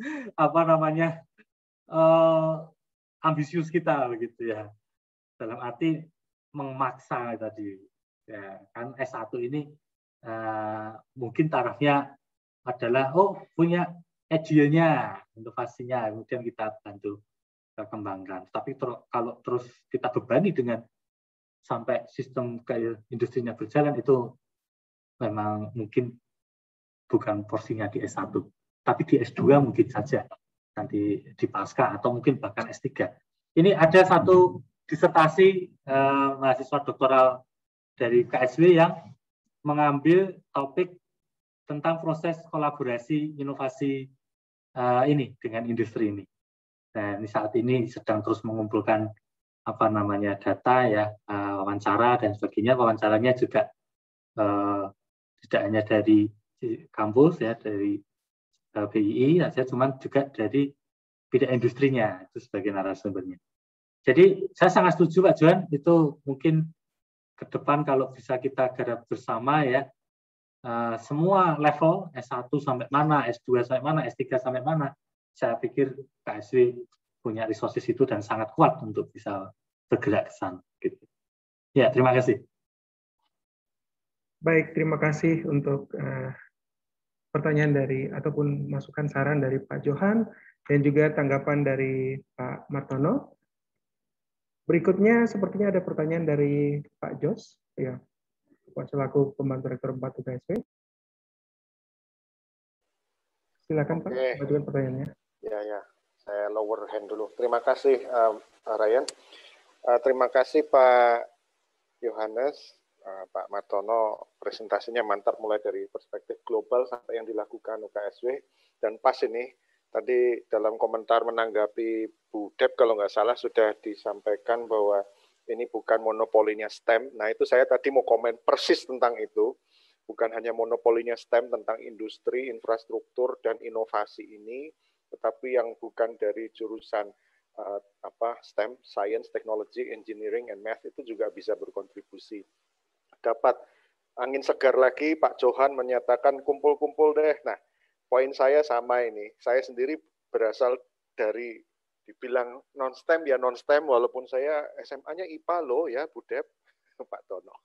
ambisius kita begitu ya. Dalam arti memaksa tadi. Ya, kan S1 ini mungkin tarafnya adalah punya idenya, inovasinya, kemudian kita bantu kembangkan. Tapi kalau terus kita bebani dengan sampai sistem ke industrinya berjalan, itu memang mungkin bukan porsinya di S1. Tapi di S2 mungkin saja, nanti di pasca atau mungkin bahkan S3. Ini ada satu disertasi mahasiswa doktoral dari KSW yang mengambil topik tentang proses kolaborasi inovasi ini dengan industri ini. Nah, ini saat ini sedang terus mengumpulkan data ya, wawancara dan sebagainya. Wawancaranya juga tidak hanya dari kampus ya, dari BII saja, cuman juga dari bidang industrinya itu sebagai narasumbernya. Jadi saya sangat setuju Pak Johan, itu mungkin ke depan kalau bisa kita garap bersama ya, semua level S1 sampai mana, S2 sampai mana, S3 sampai mana, saya pikir KSW punya resources itu dan sangat kuat untuk bisa bergerak ke sana. Gitu. Ya, terima kasih. Baik, terima kasih untuk pertanyaan dari ataupun masukan saran dari Pak Johan dan juga tanggapan dari Pak Martono. Berikutnya sepertinya ada pertanyaan dari Pak Jos, ya, selaku pembantu rektor 4 UKSW. Silakan Pak, ajukan pertanyaannya. Ya, saya lower hand dulu. Terima kasih Ryan. Terima kasih Pak Yohanes, Pak Martono, presentasinya mantap mulai dari perspektif global sampai yang dilakukan UKSW. Dan pas ini, tadi dalam komentar menanggapi Bu Deb, kalau nggak salah sudah disampaikan bahwa ini bukan monopolinya STEM. Nah itu saya tadi mau komen persis tentang itu. Bukan hanya monopolinya STEM tentang industri, infrastruktur, dan inovasi ini, tetapi yang bukan dari jurusan STEM, Science, Technology, Engineering, and Math itu juga bisa berkontribusi. Dapat angin segar lagi, Pak Johan menyatakan kumpul-kumpul deh. Nah, poin saya sama ini. Saya sendiri berasal dari dibilang non-STEM ya non-STEM, walaupun saya SMA-nya IPA loh ya, Bu Deb, Pak Tono.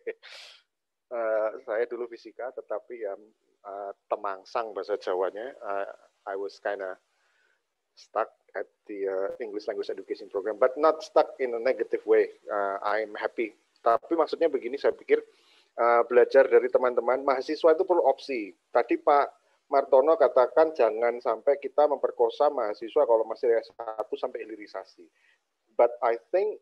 Saya dulu fisika, tetapi ya temangsang bahasa Jawanya. I was kind of stuck at the English Language Education Program, but not stuck in a negative way. I'm happy. Tapi maksudnya begini, saya pikir belajar dari teman-teman, mahasiswa itu perlu opsi. Tadi Pak Martono katakan jangan sampai kita memperkosa mahasiswa kalau masih S1 sampai hilirisasi. But I think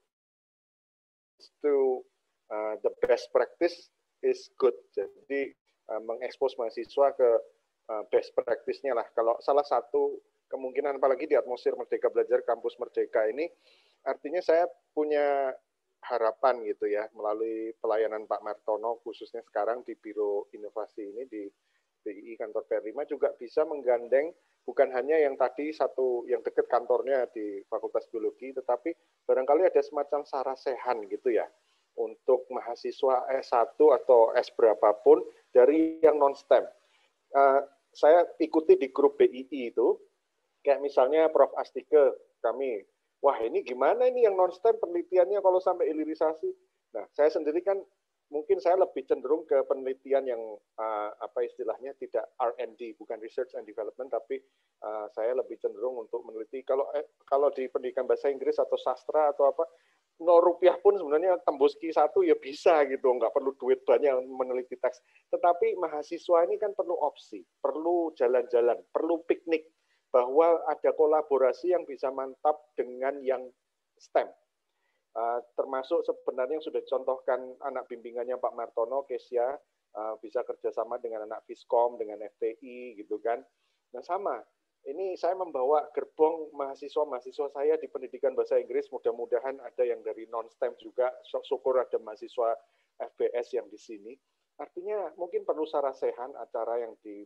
to the best practice is good. Jadi mengekspos mahasiswa ke best practice-nya lah. Kalau salah satu kemungkinan, apalagi di atmosfer Merdeka Belajar, kampus Merdeka ini, artinya saya punya harapan gitu ya, melalui pelayanan Pak Martono, khususnya sekarang di Biro Inovasi ini, di BII kantor PR5, juga bisa menggandeng bukan hanya yang tadi satu yang dekat kantornya di Fakultas Biologi, tetapi barangkali ada semacam sarasehan gitu ya, untuk mahasiswa S1 atau S berapapun dari yang non-STEM. Saya ikuti di grup BII itu, kayak misalnya Prof. Astike, kami, wah ini gimana ini yang non-STEM penelitiannya kalau sampai hilirisasi. Nah, saya sendiri kan mungkin saya lebih cenderung ke penelitian yang apa istilahnya tidak R&D, bukan research and development, tapi saya lebih cenderung untuk meneliti kalau di pendidikan bahasa Inggris atau sastra atau apa, 0 rupiah pun sebenarnya tembus Q1 ya bisa gitu, nggak perlu duit banyak meneliti teks. Tetapi mahasiswa ini kan perlu opsi, perlu jalan-jalan, perlu piknik, bahwa ada kolaborasi yang bisa mantap dengan yang STEM. Termasuk sebenarnya yang sudah dicontohkan anak bimbingannya Pak Martono, Kesia, bisa kerjasama dengan anak Fiskom, dengan FTI gitu kan. Nah sama, ini saya membawa gerbong mahasiswa-mahasiswa saya di pendidikan bahasa Inggris, mudah-mudahan ada yang dari non-STEM juga, syukur ada mahasiswa FBS yang di sini. Artinya mungkin perlu sarasehan acara yang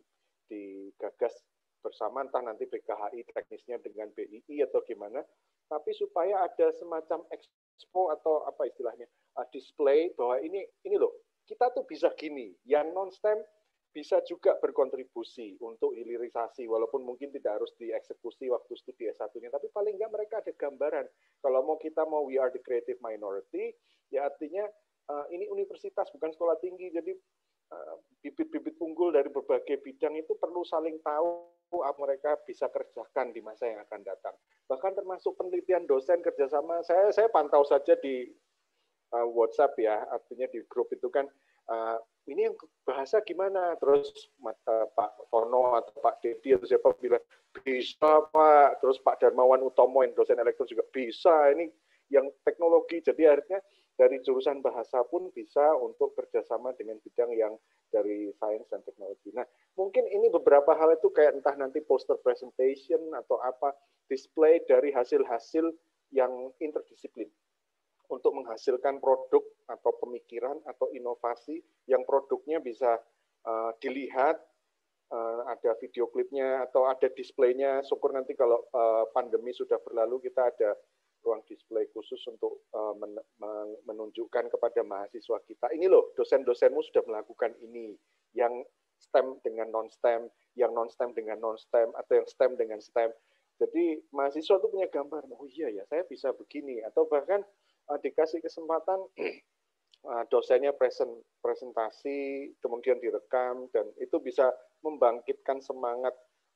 digagas bersama, entah nanti BKHI teknisnya dengan BII atau gimana, tapi supaya ada semacam expo atau apa istilahnya, display bahwa ini loh, kita tuh bisa gini, yang non-STEM bisa juga berkontribusi untuk hilirisasi, walaupun mungkin tidak harus dieksekusi waktu studi S1-nya, tapi paling nggak mereka ada gambaran. Kalau kita mau we are the creative minority, ya artinya ini universitas bukan sekolah tinggi, jadi bibit-bibit unggul dari berbagai bidang itu perlu saling tahu apa mereka bisa kerjakan di masa yang akan datang. Bahkan termasuk penelitian dosen kerjasama, saya pantau saja di WhatsApp ya, artinya di grup itu kan, ini yang bahasa gimana, terus Pak Tono atau Pak Dedi atau siapa bilang, bisa Pak, terus Pak Darmawan Utomo yang dosen elektro juga bisa, ini yang teknologi, jadi akhirnya dari jurusan bahasa pun bisa untuk kerjasama dengan bidang yang dari sains dan teknologi. Nah, mungkin ini beberapa hal itu kayak entah nanti poster presentation atau apa, display dari hasil-hasil yang interdisiplin untuk menghasilkan produk atau pemikiran atau inovasi yang produknya bisa dilihat, ada video klipnya atau ada displaynya. Syukur nanti kalau pandemi sudah berlalu kita ada ruang display khusus untuk menunjukkan kepada mahasiswa kita, ini loh dosen-dosenmu sudah melakukan ini, yang STEM dengan non-STEM, yang non-STEM dengan non-STEM, atau yang STEM dengan STEM. Jadi mahasiswa itu punya gambar, oh iya ya saya bisa begini, atau bahkan dikasih kesempatan dosennya presentasi, kemudian direkam, dan itu bisa membangkitkan semangat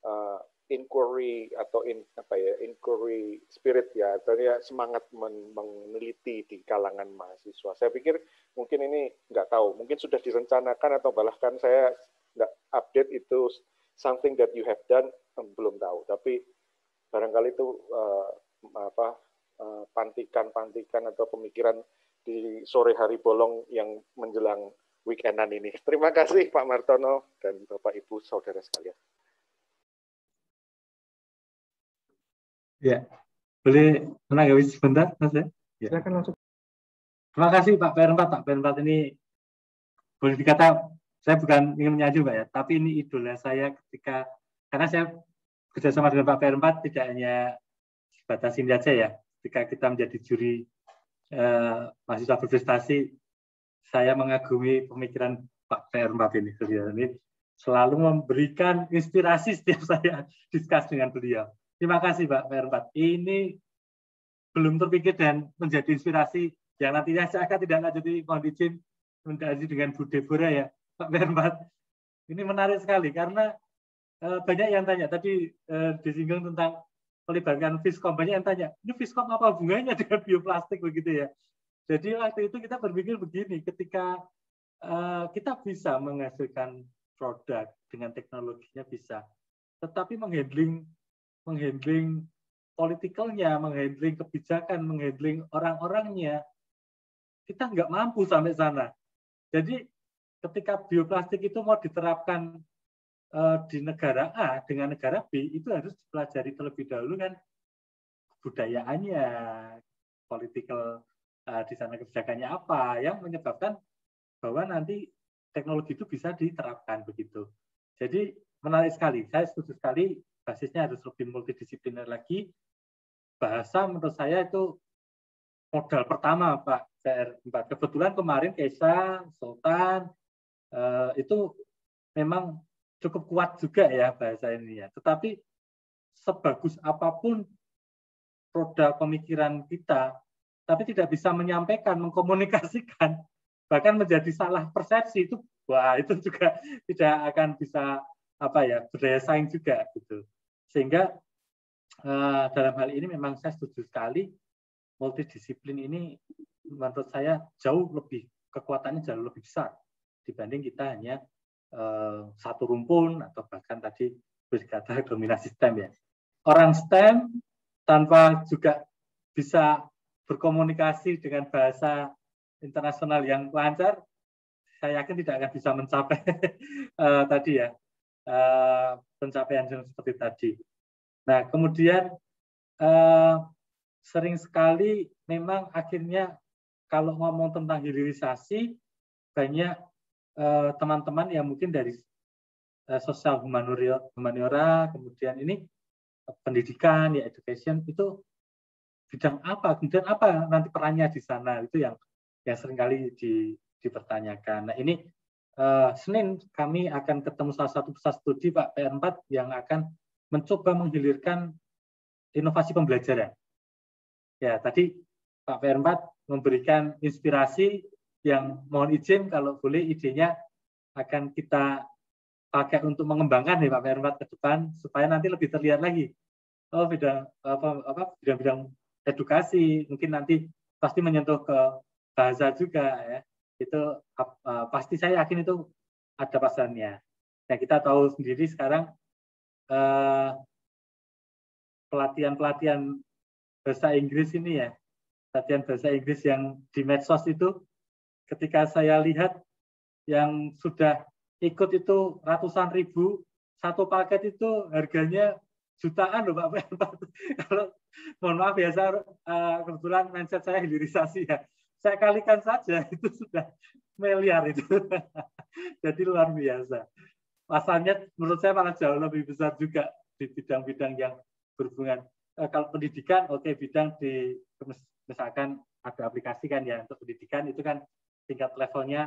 inquiry atau inquiry spirit ya, artinya semangat meneliti di kalangan mahasiswa. Saya pikir mungkin ini nggak tahu, mungkin sudah direncanakan atau bahkan saya nggak update itu something that you have done, belum tahu. Tapi barangkali itu pantikan atau pemikiran di sore hari bolong yang menjelang weekendan ini. Terima kasih Pak Martono dan Bapak Ibu saudara sekalian. Ya, boleh menanggapi sebentar, Mas ya? Silakan langsung. Terima kasih Pak PR4. Pak PR4 ini boleh dikata saya bukan ingin menyanjung Pak ya, tapi ini idola saya ketika, karena saya kerjasama dengan Pak PR4 tidak hanya sebatas ini saja ya, ketika kita menjadi juri mahasiswa berprestasi, saya mengagumi pemikiran Pak PR4 ini selalu memberikan inspirasi setiap saya diskus dengan beliau. Terima kasih Pak PR4. Ini belum terpikir dan menjadi inspirasi yang nantinya saya akan tidak lanjuti, mohon izin menjadi dengan Bu Deborah ya Pak PR4. Ini menarik sekali karena banyak yang tanya tadi disinggung tentang melibatkan Fiskom, banyak yang tanya ini Fiskom apa hubungannya dengan bioplastik begitu ya. Jadi waktu itu kita berpikir begini, ketika kita bisa menghasilkan produk dengan teknologinya bisa, tetapi menghandling politikalnya, menghandling kebijakan, menghandling orang-orangnya, kita nggak mampu sampai sana. Jadi ketika bioplastik itu mau diterapkan di negara A dengan negara B, itu harus dipelajari terlebih dahulu kan budayaannya, politikal di sana kebijakannya apa, yang menyebabkan bahwa nanti teknologi itu bisa diterapkan begitu. Jadi menarik sekali, saya setuju sekali. Basisnya harus lebih multidisipliner lagi. Bahasa menurut saya itu modal pertama Pak PR4. Kebetulan kemarin Kesa, Sultan, itu memang cukup kuat juga ya bahasa ini ya. Tetapi sebagus apapun produk pemikiran kita, tapi tidak bisa menyampaikan, mengkomunikasikan, bahkan menjadi salah persepsi, itu wah itu juga tidak akan bisa berdaya saing juga gitu. Sehingga dalam hal ini memang saya setuju sekali multidisiplin ini menurut saya jauh lebih kekuatannya jauh lebih besar dibanding kita hanya satu rumpun atau bahkan tadi berkata dominasi STEM ya. Orang STEM tanpa juga bisa berkomunikasi dengan bahasa internasional yang lancar, saya yakin tidak akan bisa mencapai tadi ya pencapaian seperti tadi. Nah, kemudian sering sekali memang akhirnya kalau ngomong tentang hilirisasi, banyak teman-teman yang mungkin dari sosial humaniora, kemudian ini pendidikan, ya education, itu bidang apa, kemudian apa nanti perannya di sana, itu yang seringkali dipertanyakan. Nah ini Senin kami akan ketemu salah satu pusat studi Pak PR4 yang akan mencoba menghilirkan inovasi pembelajaran. Ya tadi Pak PR4 memberikan inspirasi yang mohon izin kalau boleh idenya akan kita pakai untuk mengembangkan ya Pak PR4 ke depan supaya nanti lebih terlihat lagi. Oh bidang edukasi mungkin nanti pasti menyentuh ke bahasa juga ya. Itu pasti saya yakin itu ada pasarnya. Nah kita tahu sendiri sekarang pelatihan bahasa Inggris ini ya, pelatihan bahasa Inggris yang di medsos itu, ketika saya lihat yang sudah ikut itu ratusan ribu, satu paket itu harganya jutaan loh Pak. Kalau mohon maaf ya, saya kebetulan mindset saya hilirisasi ya, saya kalikan saja itu sudah miliar itu. Jadi luar biasa. Pasalnya menurut saya malah jauh lebih besar juga di bidang-bidang yang berhubungan. Kalau pendidikan, oke, bidang di misalkan ada aplikasi kan ya untuk pendidikan itu kan tingkat levelnya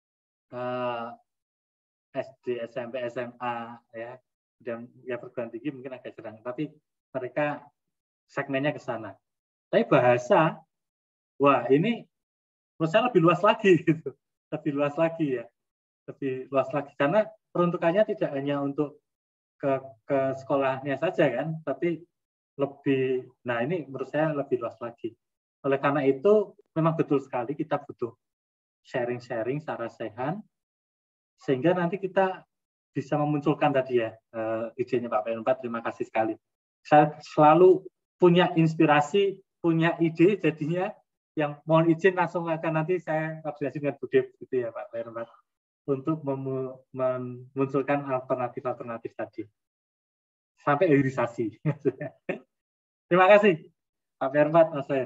SD, SMP, SMA ya, dan ya perguruan tinggi mungkin agak jarang, tapi mereka segmennya ke sana. Tapi bahasa, wah ini menurut saya lebih luas lagi gitu, lebih luas lagi ya, lebih luas lagi karena peruntukannya tidak hanya untuk ke sekolahnya saja kan, tapi lebih, nah ini menurut saya lebih luas lagi. Oleh karena itu memang betul sekali kita butuh sharing-sharing secara sehat, sehingga nanti kita bisa memunculkan tadi ya idenya Pak PR4. Terima kasih sekali. Saya selalu punya inspirasi, punya ide, jadinya yang mohon izin langsung akan nanti saya koordinasi dengan Bu Dep gitu ya Pak PR4 untuk memunculkan alternatif-alternatif tadi sampai hilirisasi. Terima kasih Pak PR4, Mas Wayan.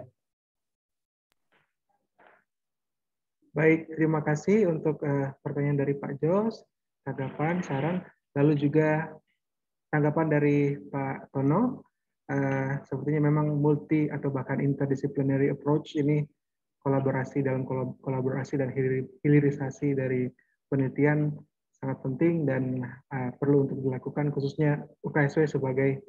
Baik, terima kasih untuk pertanyaan dari Pak Jos, tanggapan, saran, lalu juga tanggapan dari Pak Tono. Sepertinya memang multi atau bahkan interdisciplinary approach ini kolaborasi dalam kolaborasi dan hilirisasi dari penelitian sangat penting dan perlu untuk dilakukan khususnya UKSW sebagai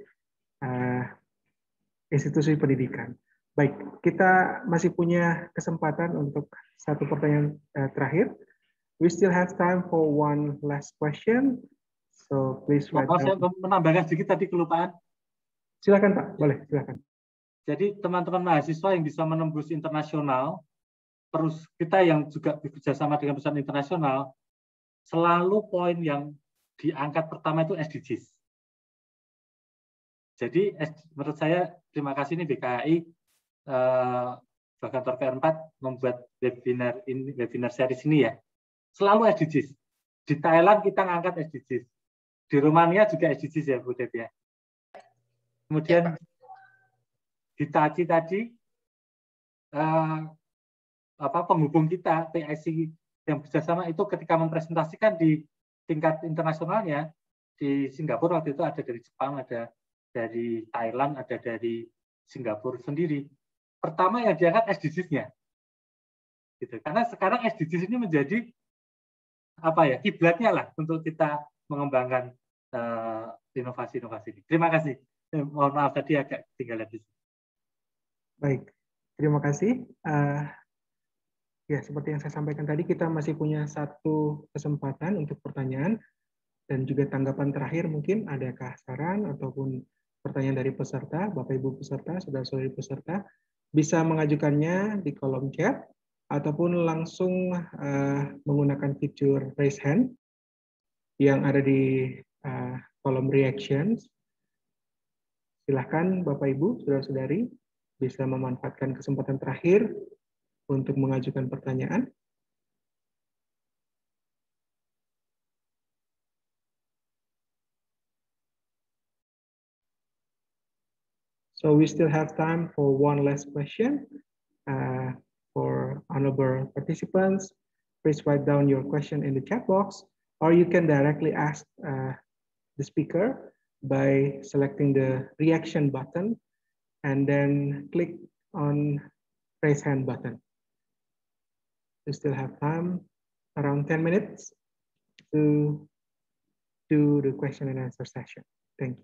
institusi pendidikan. Baik, kita masih punya kesempatan untuk satu pertanyaan terakhir. We still have time for one last question. So please write down. Saya menambahkan sedikit tadi kelupaan. Silakan Pak, boleh silakan. Jadi teman-teman mahasiswa yang bisa menembus internasional, terus kita yang juga bekerja sama dengan perusahaan internasional, selalu poin yang diangkat pertama itu SDGs. Jadi menurut saya terima kasih nih BKHI bahkan PR4 membuat webinar series ini ya. Selalu SDGs. Di Thailand kita ngangkat SDGs. Di Rumania juga SDGs ya Bu Dep ya. Kemudian di TACI tadi penghubung kita PIC yang bekerjasama itu ketika mempresentasikan di tingkat internasionalnya di Singapura waktu itu ada dari Jepang, ada dari Thailand, ada dari Singapura sendiri. Pertama yang diangkat SDGs-nya, gitu. Karena sekarang SDGs ini menjadi kiblatnya lah untuk kita mengembangkan inovasi-inovasi ini. Terima kasih. Mohon maaf tadi agak tinggal di sini. Baik, terima kasih. Ya, seperti yang saya sampaikan tadi, kita masih punya satu kesempatan untuk pertanyaan dan juga tanggapan terakhir mungkin adakah saran ataupun pertanyaan dari peserta, Bapak Ibu peserta, saudara-saudari peserta, bisa mengajukannya di kolom chat ataupun langsung menggunakan fitur raise hand yang ada di kolom reactions. Silahkan Bapak Ibu, saudara-saudari, bisa memanfaatkan kesempatan terakhir untuk mengajukan pertanyaan. So we still have time for one last question. For honorable participants, please write down your question in the chat box or you can directly ask the speaker by selecting the reaction button and then click on raise hand button. We still have time, around 10 minutes to do the question and answer session. Thank you.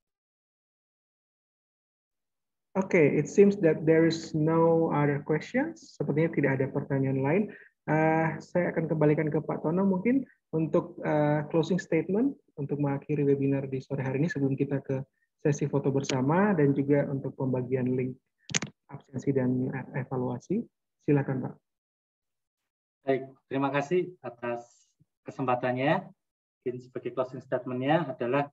Okay, it seems that there is no other questions. Sepertinya tidak ada pertanyaan lain. Saya akan kembalikan ke Pak Tono mungkin untuk closing statement untuk mengakhiri webinar di sore hari ini sebelum kita ke sesi foto bersama dan juga untuk pembagian link absensi dan evaluasi. Silakan Pak. Baik, terima kasih atas kesempatannya. Mungkin sebagai closing statement-nya adalah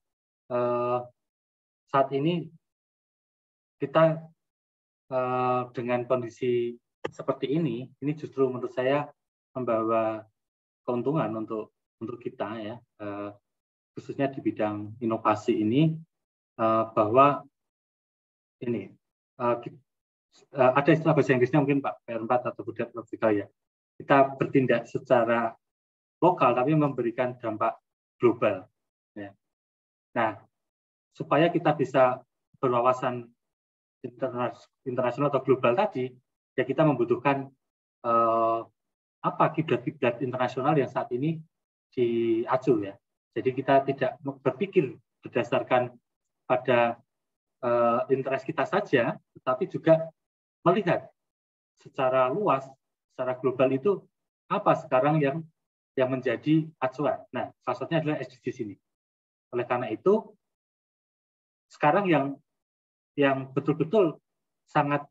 saat ini kita dengan kondisi seperti ini justru menurut saya membawa keuntungan untuk kita ya, khususnya di bidang inovasi ini, bahwa ini ada istilah bahasa Inggrisnya mungkin Pak PR4 atau Budet ya, kita bertindak secara lokal tapi memberikan dampak global. Ya. Nah, supaya kita bisa berwawasan internasional atau global tadi, ya kita membutuhkan apa kiblat-kiblat internasional yang saat ini diacu ya. Jadi kita tidak berpikir berdasarkan pada interest kita saja, tetapi juga melihat secara luas, secara global itu apa sekarang yang menjadi acuan. Nah, salah satunya adalah SDGs ini. Oleh karena itu, sekarang yang betul-betul sangat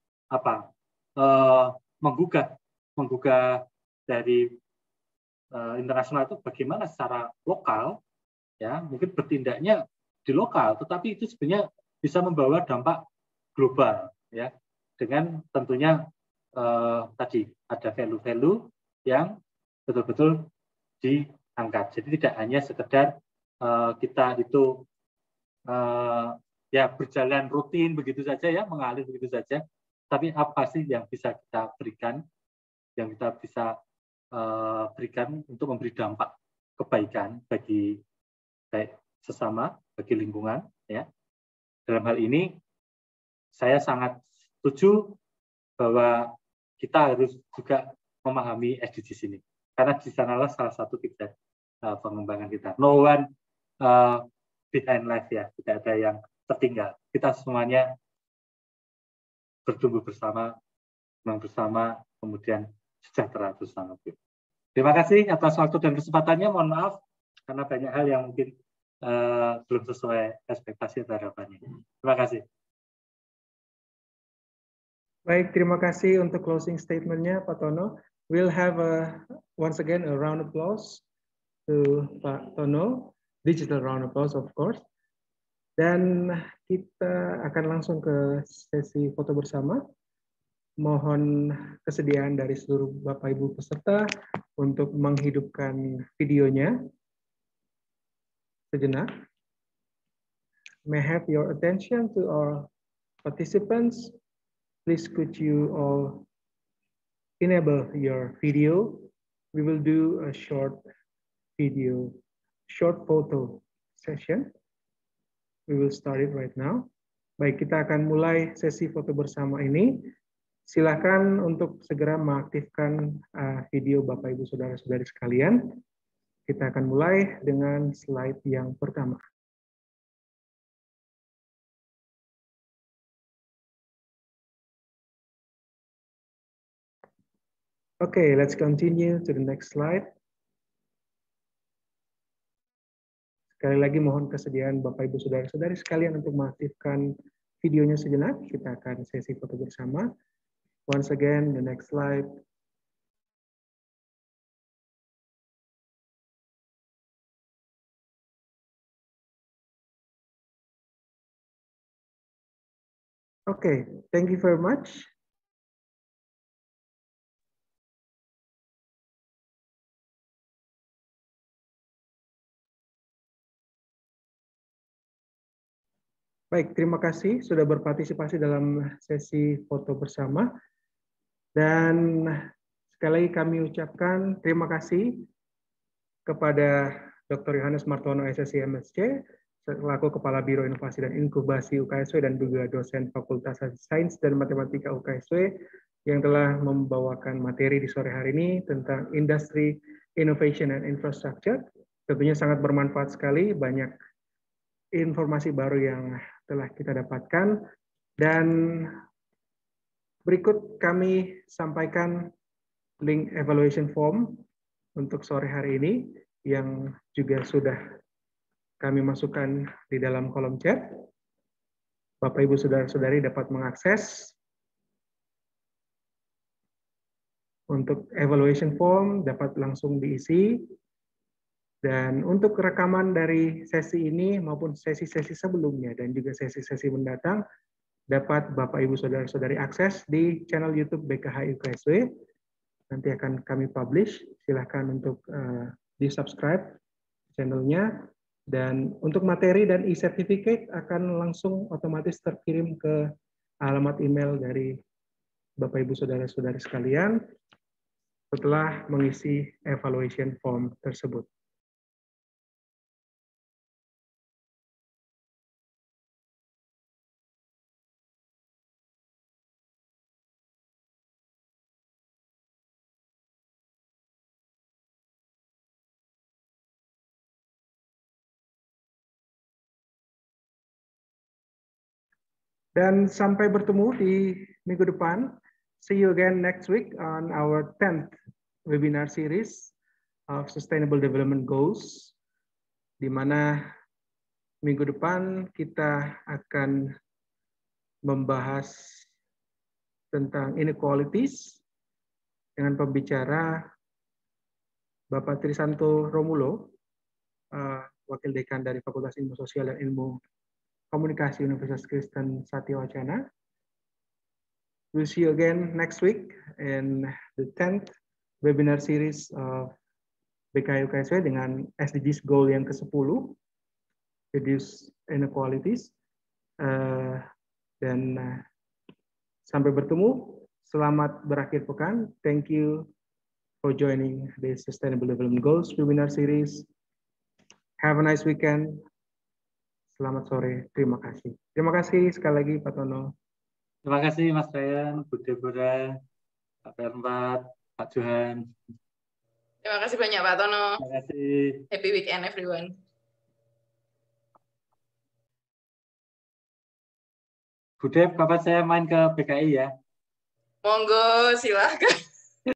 menggugah dari internasional itu bagaimana secara lokal ya, mungkin bertindaknya di lokal, tetapi itu sebenarnya bisa membawa dampak global ya, dengan tentunya tadi ada value-value yang betul-betul diangkat. Jadi tidak hanya sekedar kita itu ya berjalan rutin begitu saja ya, mengalir begitu saja, tapi apa sih yang bisa kita berikan, yang kita bisa berikan untuk memberi dampak kebaikan bagi baik sesama, bagi lingkungan ya. Dalam hal ini saya sangat setuju bahwa kita harus juga memahami SDGs ini, karena di sanalah salah satu kiblat pengembangan kita. No one behind life ya, tidak ada yang tertinggal. Kita semuanya bertumbuh bersama, memang bersama, kemudian sejahtera bersama. Terima kasih atas waktu dan kesempatannya. Mohon maaf karena banyak hal yang mungkin belum sesuai ekspektasi atau harapannya. Terima kasih. Baik, terima kasih untuk closing statement-nya Pak Tono. We'll have once again a round of applause to Pak Tono, digital round of applause of course. Dan kita akan langsung ke sesi foto bersama. Mohon kesediaan dari seluruh Bapak Ibu peserta untuk menghidupkan videonya sejenak. May I have your attention to our participants. Please could you all enable your video. We will do a short photo session. We will start it right now. Baik, kita akan mulai sesi foto bersama ini. Silakan untuk segera mengaktifkan video Bapak Ibu Saudara-saudari sekalian. Kita akan mulai dengan slide yang pertama. Okay, let's continue to the next slide. Sekali lagi mohon kesediaan Bapak Ibu Saudara-saudari sekalian untuk mengaktifkan videonya sejenak. Kita akan sesi foto bersama. Once again, the next slide. Okay, thank you very much. Baik, terima kasih sudah berpartisipasi dalam sesi foto bersama. Dan sekali lagi kami ucapkan terima kasih kepada Dr. Yohanes Martono, SSC MSc, selaku Kepala Biro Inovasi dan Inkubasi UKSW dan juga dosen Fakultas Sains dan Matematika UKSW yang telah membawakan materi di sore hari ini tentang Industry Innovation and Infrastructure. Tentunya sangat bermanfaat sekali, banyak informasi baru yang telah kita dapatkan. Dan berikut kami sampaikan link evaluation form untuk sore hari ini yang juga sudah kami masukkan di dalam kolom chat. Bapak, Ibu, Saudara-saudari dapat mengakses. Untuk evaluation form dapat langsung diisi. Dan untuk rekaman dari sesi ini maupun sesi-sesi sebelumnya dan juga sesi-sesi mendatang dapat Bapak, Ibu, Saudara-saudari akses di channel YouTube BKH UKSW. Nanti akan kami publish. Silahkan untuk di-subscribe channelnya. Dan untuk materi dan e-certificate akan langsung otomatis terkirim ke alamat email dari Bapak, Ibu, Saudara-saudari sekalian setelah mengisi evaluation form tersebut. Dan sampai bertemu di minggu depan. See you again next week on our 10th webinar series of Sustainable Development Goals, di mana minggu depan kita akan membahas tentang inequalities dengan pembicara Bapak Trisanto Romulo, Wakil Dekan dari Fakultas Ilmu Sosial dan Ilmu Komunikasi Universitas Kristen Satyawacana. We'll see you again next week in the 10th webinar series of BKH UKSW dengan SDGs goal yang ke-10, reduce inequalities. Sampai bertemu, selamat berakhir pekan. Thank you for joining the Sustainable Development Goals webinar series. Have a nice weekend. Selamat sore, terima kasih. Terima kasih sekali lagi Pak Tono. Terima kasih Mas Ryan, Bu Deborah, Pak Bernard, Pak Johan. Terima kasih banyak Pak Tono. Terima kasih. Happy weekend everyone. Bu Deb, kapan saya main ke BKI ya? Monggo, silahkan.